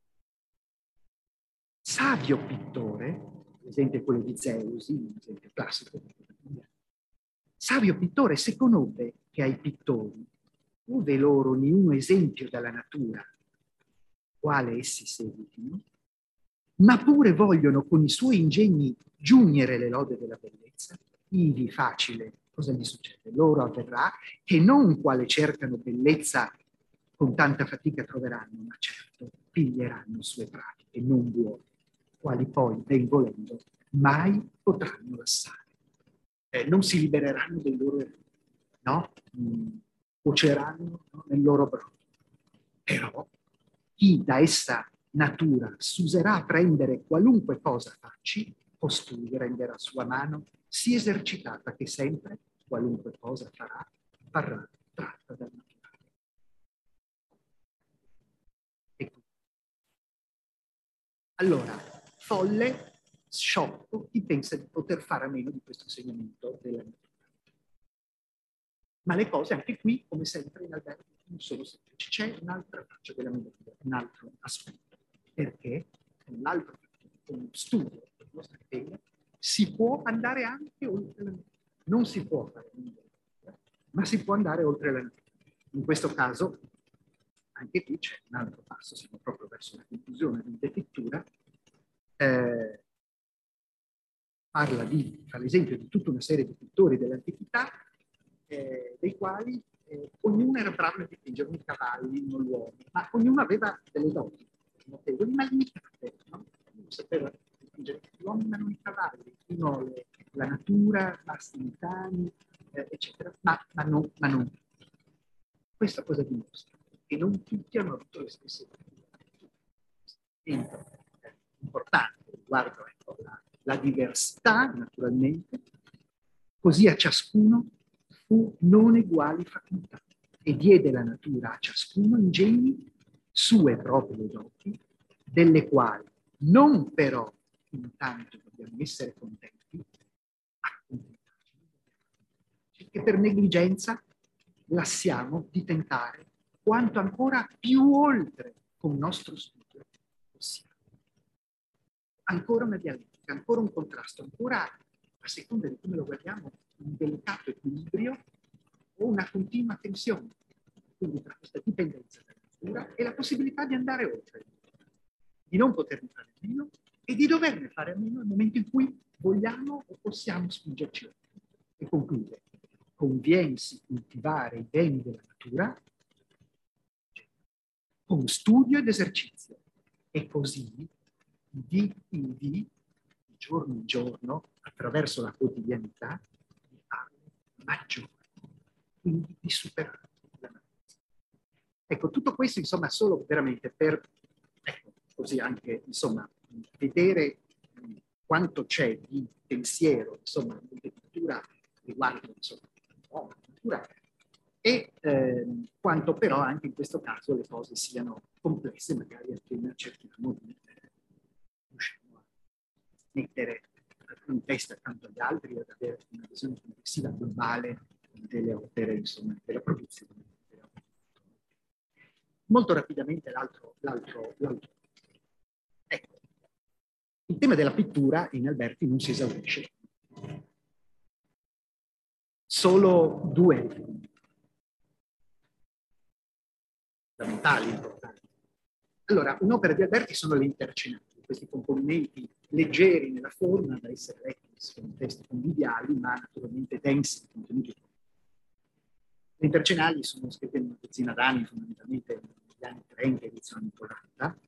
Savio pittore, l'esempio è quello di Zeusi, un esempio classico, savio pittore se conobbe che ai pittori, ove loro niuno esempio dalla natura, quale essi seguitino, ma pure vogliono con i suoi ingegni giungere le lode della bellezza, ivi facile, cosa gli succede? Loro avverrà che non quale cercano bellezza con tanta fatica troveranno, ma certo piglieranno sue pratiche non buone, quali poi, ben volendo, mai potranno lasciare. Non si libereranno dei loro errori, no? Cuoceranno, no? Nel loro brodo. Però chi da essa natura s'userà a prendere qualunque cosa facci, costui renderà sua mano sì esercitata che sempre, qualunque cosa farà, parrà tratta dal naturale. Ecco. Allora, folle, sciocco, chi pensa di poter fare a meno di questo insegnamento della natura. Ma le cose anche qui, come sempre in Alberto, non sono semplici. C'è un'altra faccia della memoria, un altro aspetto. Perché con l'altro con lo studio del nostro impegno si può andare anche oltre la natura. Non si può fare meglio, ma si può andare oltre la natura. In questo caso, anche qui c'è un altro passo, siamo proprio verso la conclusione della pittura. Parla di, fa l'esempio di tutta una serie di pittori dell'antichità, dei quali ognuno era bravo a dipingere i cavalli, non l'uomo, ma ognuno aveva delle doti notevoli, ma limitate, no? Uno sapeva dipingere gli uomini, ma non i cavalli, uno la natura, basti metani, eccetera, ma non. Questa cosa dimostra che non tutti hanno avuto le stesse importante riguardo la diversità, naturalmente, così a ciascuno fu non eguali facoltà e diede la natura a ciascuno ingegni sue proprie doti, delle quali non però intanto dobbiamo essere contenti, che per negligenza lasciamo di tentare quanto ancora più oltre con il nostro studio possiamo. Ancora una dialettica, ancora un contrasto, ancora, a seconda di come lo guardiamo, un delicato equilibrio o una continua tensione. Quindi tra questa dipendenza dalla natura e la possibilità di andare oltre, di non poterne fare a meno e di doverne fare a meno nel momento in cui vogliamo o possiamo spingerci oltre. E conclude, conviensi coltivare i beni della natura con studio ed esercizio e così di giorno in giorno, attraverso la quotidianità, di farne maggiore, quindi di superare la natura. Ecco, tutto questo, insomma, solo veramente per, ecco, così anche, insomma, vedere quanto c'è di pensiero, insomma, di lettura riguardo, insomma, la natura, e quanto però anche in questo caso le cose siano complesse, magari appena cerchiamo di riusciamo a mettere in testa accanto agli altri e ad avere una visione complessiva globale delle opere, insomma, della produzione. Molto rapidamente l'altro. Ecco, il tema della pittura in Alberti non si esaurisce. Solo due fondamentali, importanti. Allora, un'opera di Alberti sono le intercenali, questi componimenti leggeri nella forma da essere letti in testi conviviali, ma naturalmente densi di contenuti. Le intercenali sono scritte in una dozzina d'anni, fondamentalmente negli anni 30 e inizio anni 40.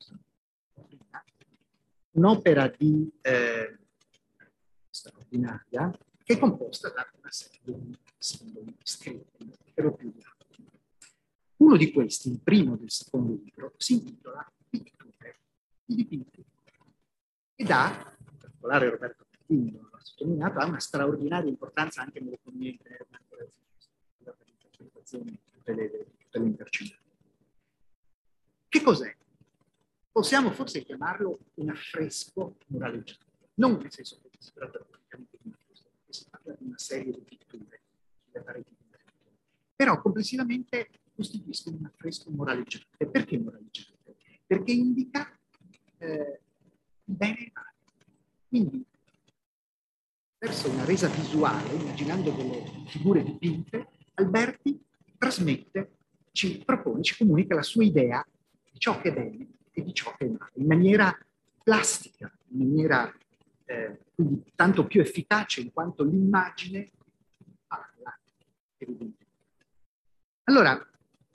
Un'opera di straordinaria che è composta da una serie di simboli scritti per lo più di altri. Uno di questi, il primo del secondo libro, si intitola Pitture di dipinti ed ha, in particolare Roberto Pertini lo ha sottolineato, ha una straordinaria importanza anche nell'economia interna per l'interpretazione di tutte le intercenali. Che cos'è? Possiamo forse chiamarlo un affresco moraleggiante, non nel senso che si tratta praticamente di una cosa, si parla di una serie di pitture sulle pareti di un tempio, però complessivamente costituiscono un affresco moraleggiante. Perché moraleggiante? Perché indica il bene e il male. Quindi, verso una resa visuale, immaginando delle figure dipinte, Alberti trasmette, ci propone, ci comunica la sua idea di ciò che è bene e di ciò che è male, in maniera plastica, in maniera quindi tanto più efficace in quanto l'immagine parla, evidentemente. Allora,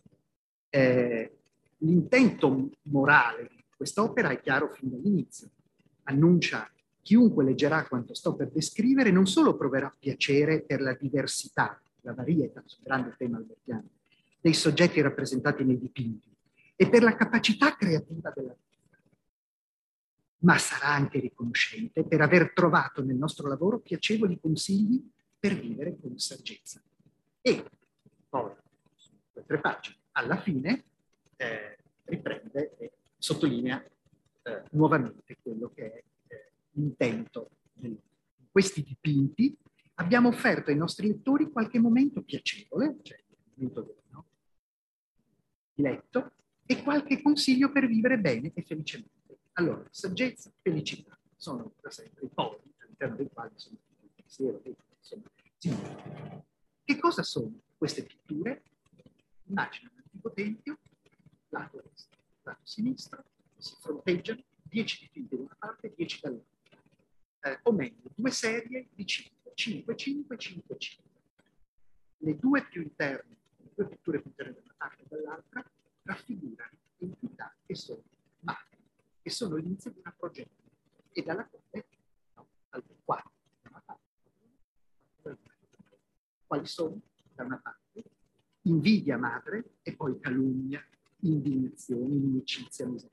l'intento morale di quest'opera è chiaro fin dall'inizio. Annuncia: chiunque leggerà quanto sto per descrivere non solo proverà piacere per la diversità, la varietas, grande tema albertiano, dei soggetti rappresentati nei dipinti e per la capacità creativa dell'artista, ma sarà anche riconoscente per aver trovato nel nostro lavoro piacevoli consigli per vivere con saggezza. E poi, su 2-3 pagine, alla fine riprende e sottolinea nuovamente quello che è l'intento. In questi dipinti abbiamo offerto ai nostri lettori qualche momento piacevole, cioè il momento di letto, e qualche consiglio per vivere bene e felicemente. Allora, saggezza, felicità sono da sempre i poli all'interno dei quali sono il pensiero, insomma, sì. Che cosa sono queste pitture? Immagina un antico tempio, lato destro, lato sinistro, si fronteggiano 10 dipinti da una parte, 10 dall'altra. O meglio, 2 serie di 5, 5, 5, 5, 5. Le 2 più interne, le 2 pitture più interne da una parte e dall'altra, raffigurano entità che sono macchine, che sono l'inizio di una progenie e dalla quale, no, al quale, da una parte, quali sono? Da una parte, invidia madre e poi calunnia, indignazione, inimicizia, miseria.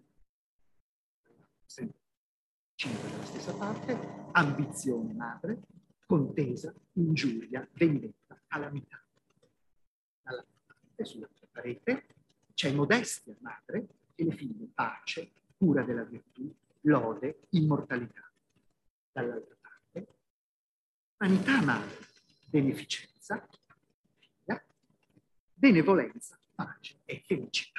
5 dalla stessa parte, ambizione madre, contesa, ingiuria, vendetta, calamità. Dall'altra parte, sull'altra parete, c'è modestia madre e le figlie pace, cura della virtù, lode, immortalità. Dall'altra parte, vanità madre, beneficenza, figlia, benevolenza, pace e felicità.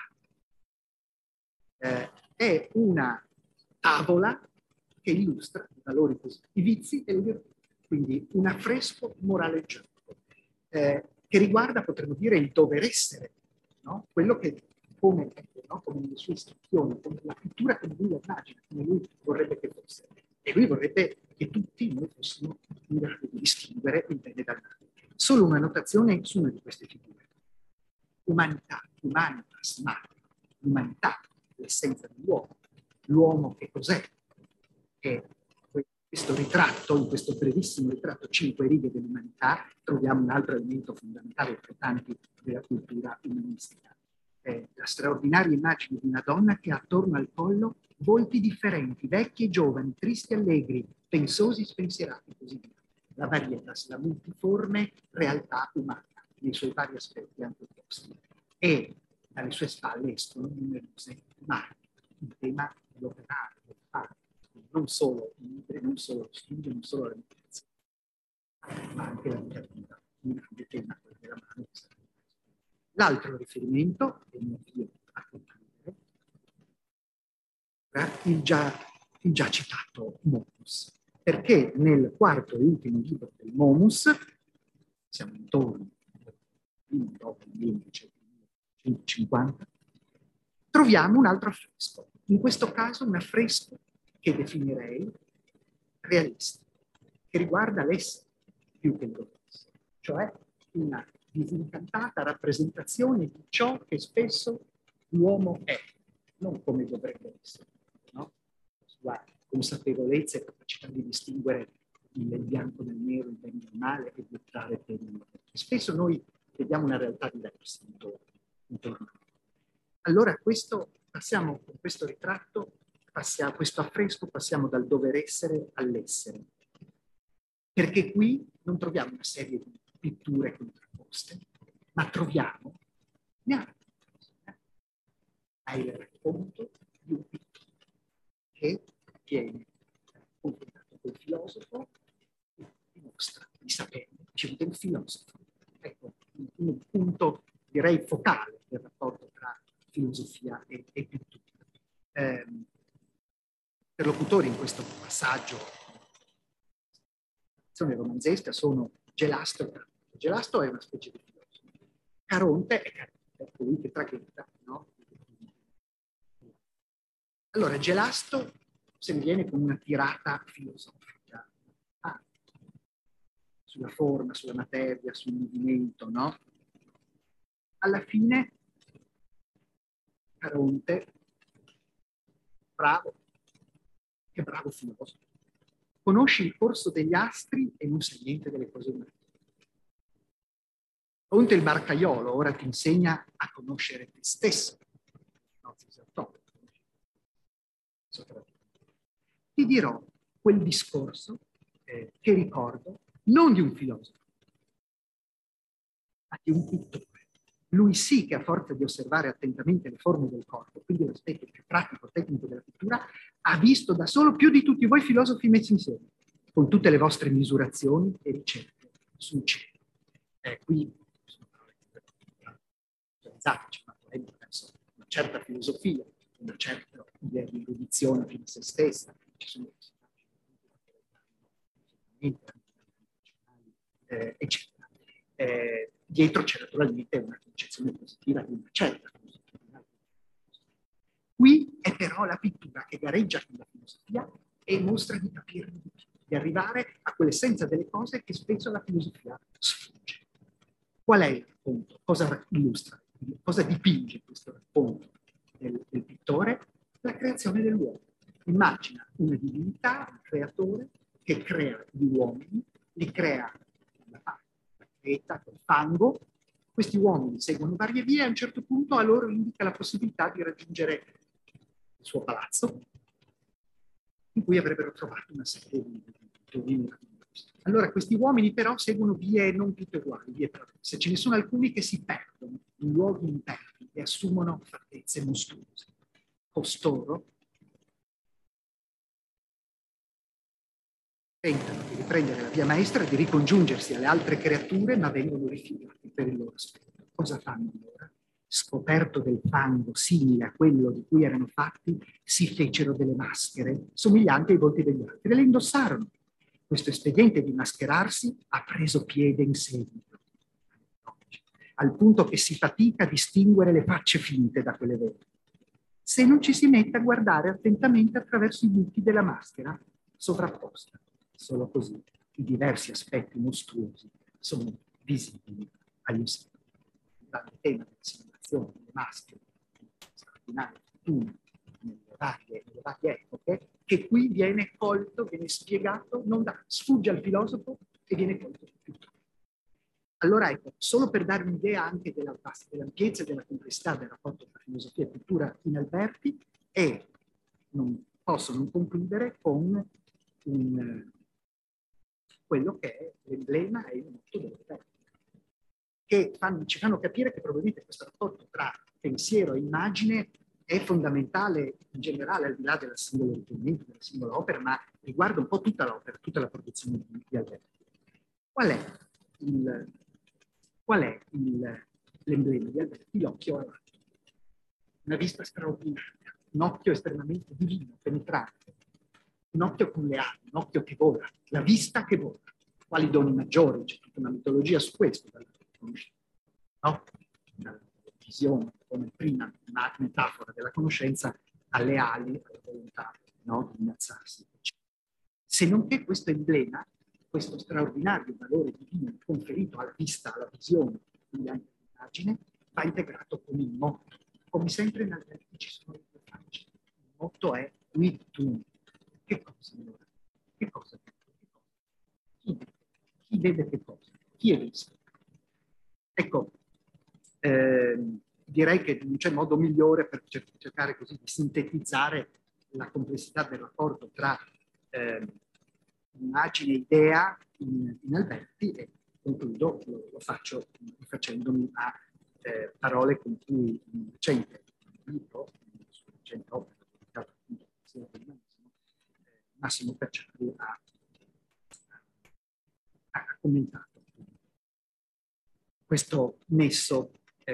È una tavola che illustra i valori positivi, i vizi e le virtù. Quindi un affresco moraleggiante che riguarda, potremmo dire, il dover essere, no? Quello che, come, no? Come le sue istruzioni, come la cultura che lui immagina, come lui vorrebbe che fosse. E lui vorrebbe che tutti noi fossimo in grado di distinguere il bene dal male. Solo una notazione su una di queste figure. Umanità, humanitas, male. L'umanità, l'essenza dell'uomo. L'uomo che cos'è? E questo ritratto, in questo brevissimo ritratto, 5 righe dell'umanità, troviamo un altro elemento fondamentale tra tanti della cultura umanistica. La straordinaria immagine di una donna che ha attorno al collo volti differenti, vecchi e giovani, tristi e allegri, pensosi, spensierati, così via. La varietas, la multiforme realtà umana, nei suoi vari aspetti anche opposti. E dalle sue spalle escono numerose mani, il tema dell'operario, del fare, non solo i libri, non solo lo studio, non solo la meditazione, ma anche la vita viva, un grande tema, quello della mano. L'altro riferimento, e mi avvio a concludere, è il già citato Momus, perché nel quarto e ultimo libro del Momus, siamo intorno dopo il 1950, troviamo un altro affresco. In questo caso un affresco che definirei realistico, che riguarda l'essere più che il dover essere, cioè una disincantata rappresentazione di ciò che spesso l'uomo è, non come dovrebbe essere, no? Sua consapevolezza e capacità di distinguere il bianco dal nero, il bene dal male e di optare per il male. Spesso noi vediamo una realtà diversa intorno a noi. Allora passiamo con questo ritratto, questo affresco, passiamo dal dover essere all'essere. Perché qui non troviamo una serie di pitture contrapposte, ma troviamo il racconto di un pittore che viene confrontato col filosofo ci vuole un filosofo. Ecco, un punto, direi, focale del rapporto tra filosofia e pittura. Interlocutori in questo passaggio romanzesca sono Gelasto e Caronte. Gelasto è una specie di filosofo. Caronte è colui che traghetta, no? Allora, Gelasto se ne viene con una tirata filosofica sulla forma, sulla materia, sul movimento, no? Alla fine, Caronte, bravo, che bravo filosofo. Conosci il corso degli astri e non sai niente delle cose umane. Caronte il barcaiolo ora ti insegna a conoscere te stesso. No, ti dirò quel discorso che ricordo non di un filosofo, ma di un pittore. Lui sì che a forza di osservare attentamente le forme del corpo, quindi l'aspetto più pratico, tecnico della pittura, ha visto da solo più di tutti voi filosofi messi insieme, con tutte le vostre misurazioni e ricerche sul cielo. Qui sono parole verso una certa filosofia, una certa idea di erudizione fino a se stessa. Ci sono eccetera. Dietro c'è naturalmente una concezione positiva di una certa filosofia. Qui è però la pittura che gareggia con la filosofia e mostra di capirne di più, di arrivare a quell'essenza delle cose che spesso la filosofia sfugge. Qual è il racconto? Cosa illustra? Cosa dipinge questo racconto del pittore? La creazione dell'uomo. Immagina una divinità, un creatore, che crea gli uomini, li crea con la creta, col fango. Questi uomini seguono varie vie e a un certo punto a loro indica la possibilità di raggiungere il suo palazzo, in cui avrebbero trovato una serie di meravigliosi. Allora questi uomini però seguono vie non tutte uguali, vie traverse. Ce ne sono alcuni che si perdono in luoghi interni e assumono fattezze mostruose. Costoro tentano di riprendere la via maestra, di ricongiungersi alle altre creature, ma vengono rifiutati per il loro aspetto. Cosa fanno allora? Scoperto del fango simile a quello di cui erano fatti, si fecero delle maschere somiglianti ai volti degli altri e le indossarono. Questo espediente di mascherarsi ha preso piede in seguito, al punto che si fatica a distinguere le facce finte da quelle vere, se non ci si mette a guardare attentamente attraverso i buchi della maschera sovrapposta. Solo così i diversi aspetti mostruosi sono visibili agli osservatori. Il tema della simulazione delle maschere, straordinarie fortune nelle varie epoche, che qui viene colto, viene spiegato, sfugge al filosofo e viene colto più tardi. Allora ecco, solo per dare un'idea anche dell'ampiezza e della complessità del rapporto tra filosofia e pittura in Alberti, e non posso non concludere con quello che è l'emblema e il motto dell'Alberti, che ci fanno capire che probabilmente questo rapporto tra pensiero e immagine è fondamentale in generale, al di là del singolo riferimento, della singola opera, ma riguarda un po' tutta l'opera, tutta la produzione di Alberti. Qual è l'emblema di Alberti? L'occhio alato. Una vista straordinaria, un occhio estremamente divino, penetrante, un occhio con le ali, un occhio che vola, la vista che vola. Quali doni maggiori? C'è tutta una mitologia su questo, no? Dalla visione, come prima metafora della conoscenza, alle ali, alla volontà, no? Di innalzarsi. Se non che questo emblema, questo straordinario valore divino conferito alla vista, alla visione, quindi anche all'immagine, va integrato con il motto. Come sempre in Alberti ci sono le due facce. Il motto è quid tu. Che cosa allora? Che cosa? Chi vede che cosa? Chi è visto? Ecco, direi che non c'è modo migliore per cercare così di sintetizzare la complessità del rapporto tra immagine e idea in Alberti, e concludo, lo faccio rifacendomi a parole con cui un recente libro, su recente opera pubblicata appunto da Massimo Cacciari ha commentato questo nesso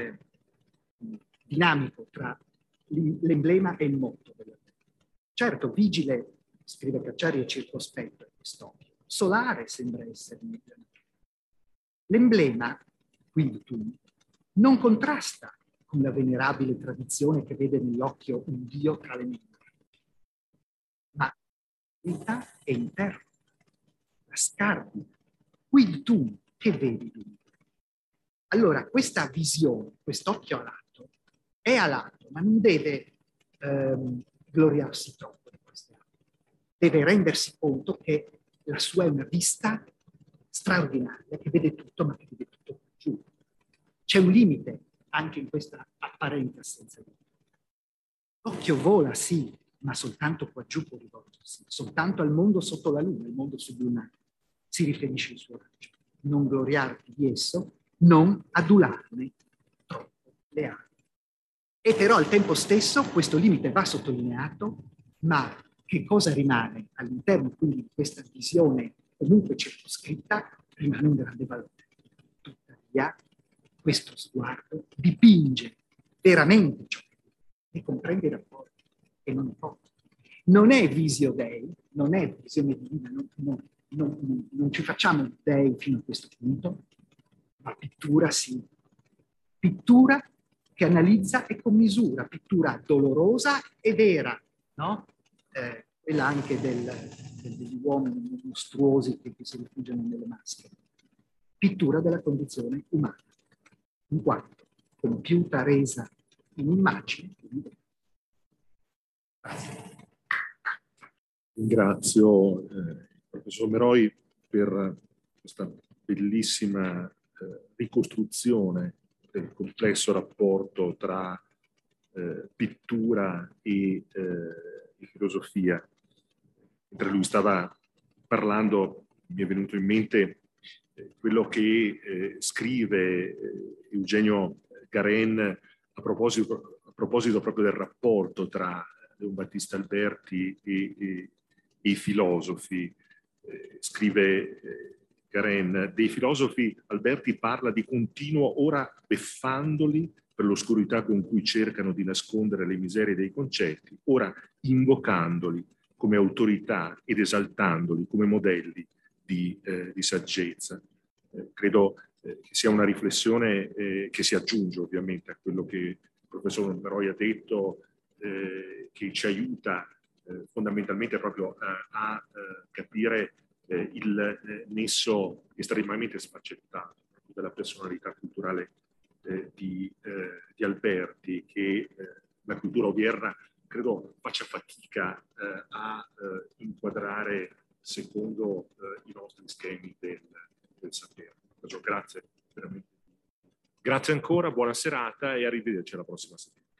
dinamico tra l'emblema e il motto. Certo, vigile, scrive Cacciari, è circospetto quest'occhio. Solare sembra essere l'emblema, quindi tu, non contrasta con la venerabile tradizione che vede nell'occhio un dio tra le membra, ma vita è interno, la scardina. Quindi tu, che vedi dunque? Allora, questa visione, quest'occhio alato, è alato, ma non deve gloriarsi troppo di queste altre. Deve rendersi conto che la sua è una vista straordinaria, che vede tutto, ma che vede tutto giù. C'è un limite anche in questa apparente assenza di limite. L'occhio vola, sì, ma soltanto qua giù può rivolgersi, soltanto al mondo sotto la luna, il mondo sublunare. Si riferisce il suo raggio. Non gloriarti di esso, non adularne troppo le ali. E però al tempo stesso questo limite va sottolineato, ma che cosa rimane all'interno quindi di questa visione comunque circoscritta? Rimane un grande valore. Tuttavia, questo sguardo dipinge veramente ciò che è e comprende i rapporti e non i pochi. Non è visio Dei, non è visione divina, non ci facciamo Dei fino a questo punto, ma pittura sì. Pittura che analizza e commisura, pittura dolorosa e vera, no? Quella anche degli uomini mostruosi che si rifugiano nelle maschere. Pittura della condizione umana, in quanto compiuta resa in immagine. Ringrazio il professor Meroi per questa bellissima ricostruzione del complesso rapporto tra pittura e filosofia. Mentre lui stava parlando, mi è venuto in mente quello che scrive Eugenio Garen a proposito proprio del rapporto tra Leon Battista Alberti e i filosofi. Scrive Garen: dei filosofi Alberti parla di continuo, ora beffandoli per l'oscurità con cui cercano di nascondere le miserie dei concetti, ora invocandoli come autorità ed esaltandoli come modelli di saggezza. Credo che sia una riflessione che si aggiunge ovviamente a quello che il professor Meroi ha detto, che ci aiuta fondamentalmente proprio a capire il nesso estremamente sfaccettato della personalità culturale di Alberti, che la cultura odierna credo faccia fatica a inquadrare secondo i nostri schemi del sapere. Grazie veramente. Grazie ancora, buona serata e arrivederci alla prossima settimana.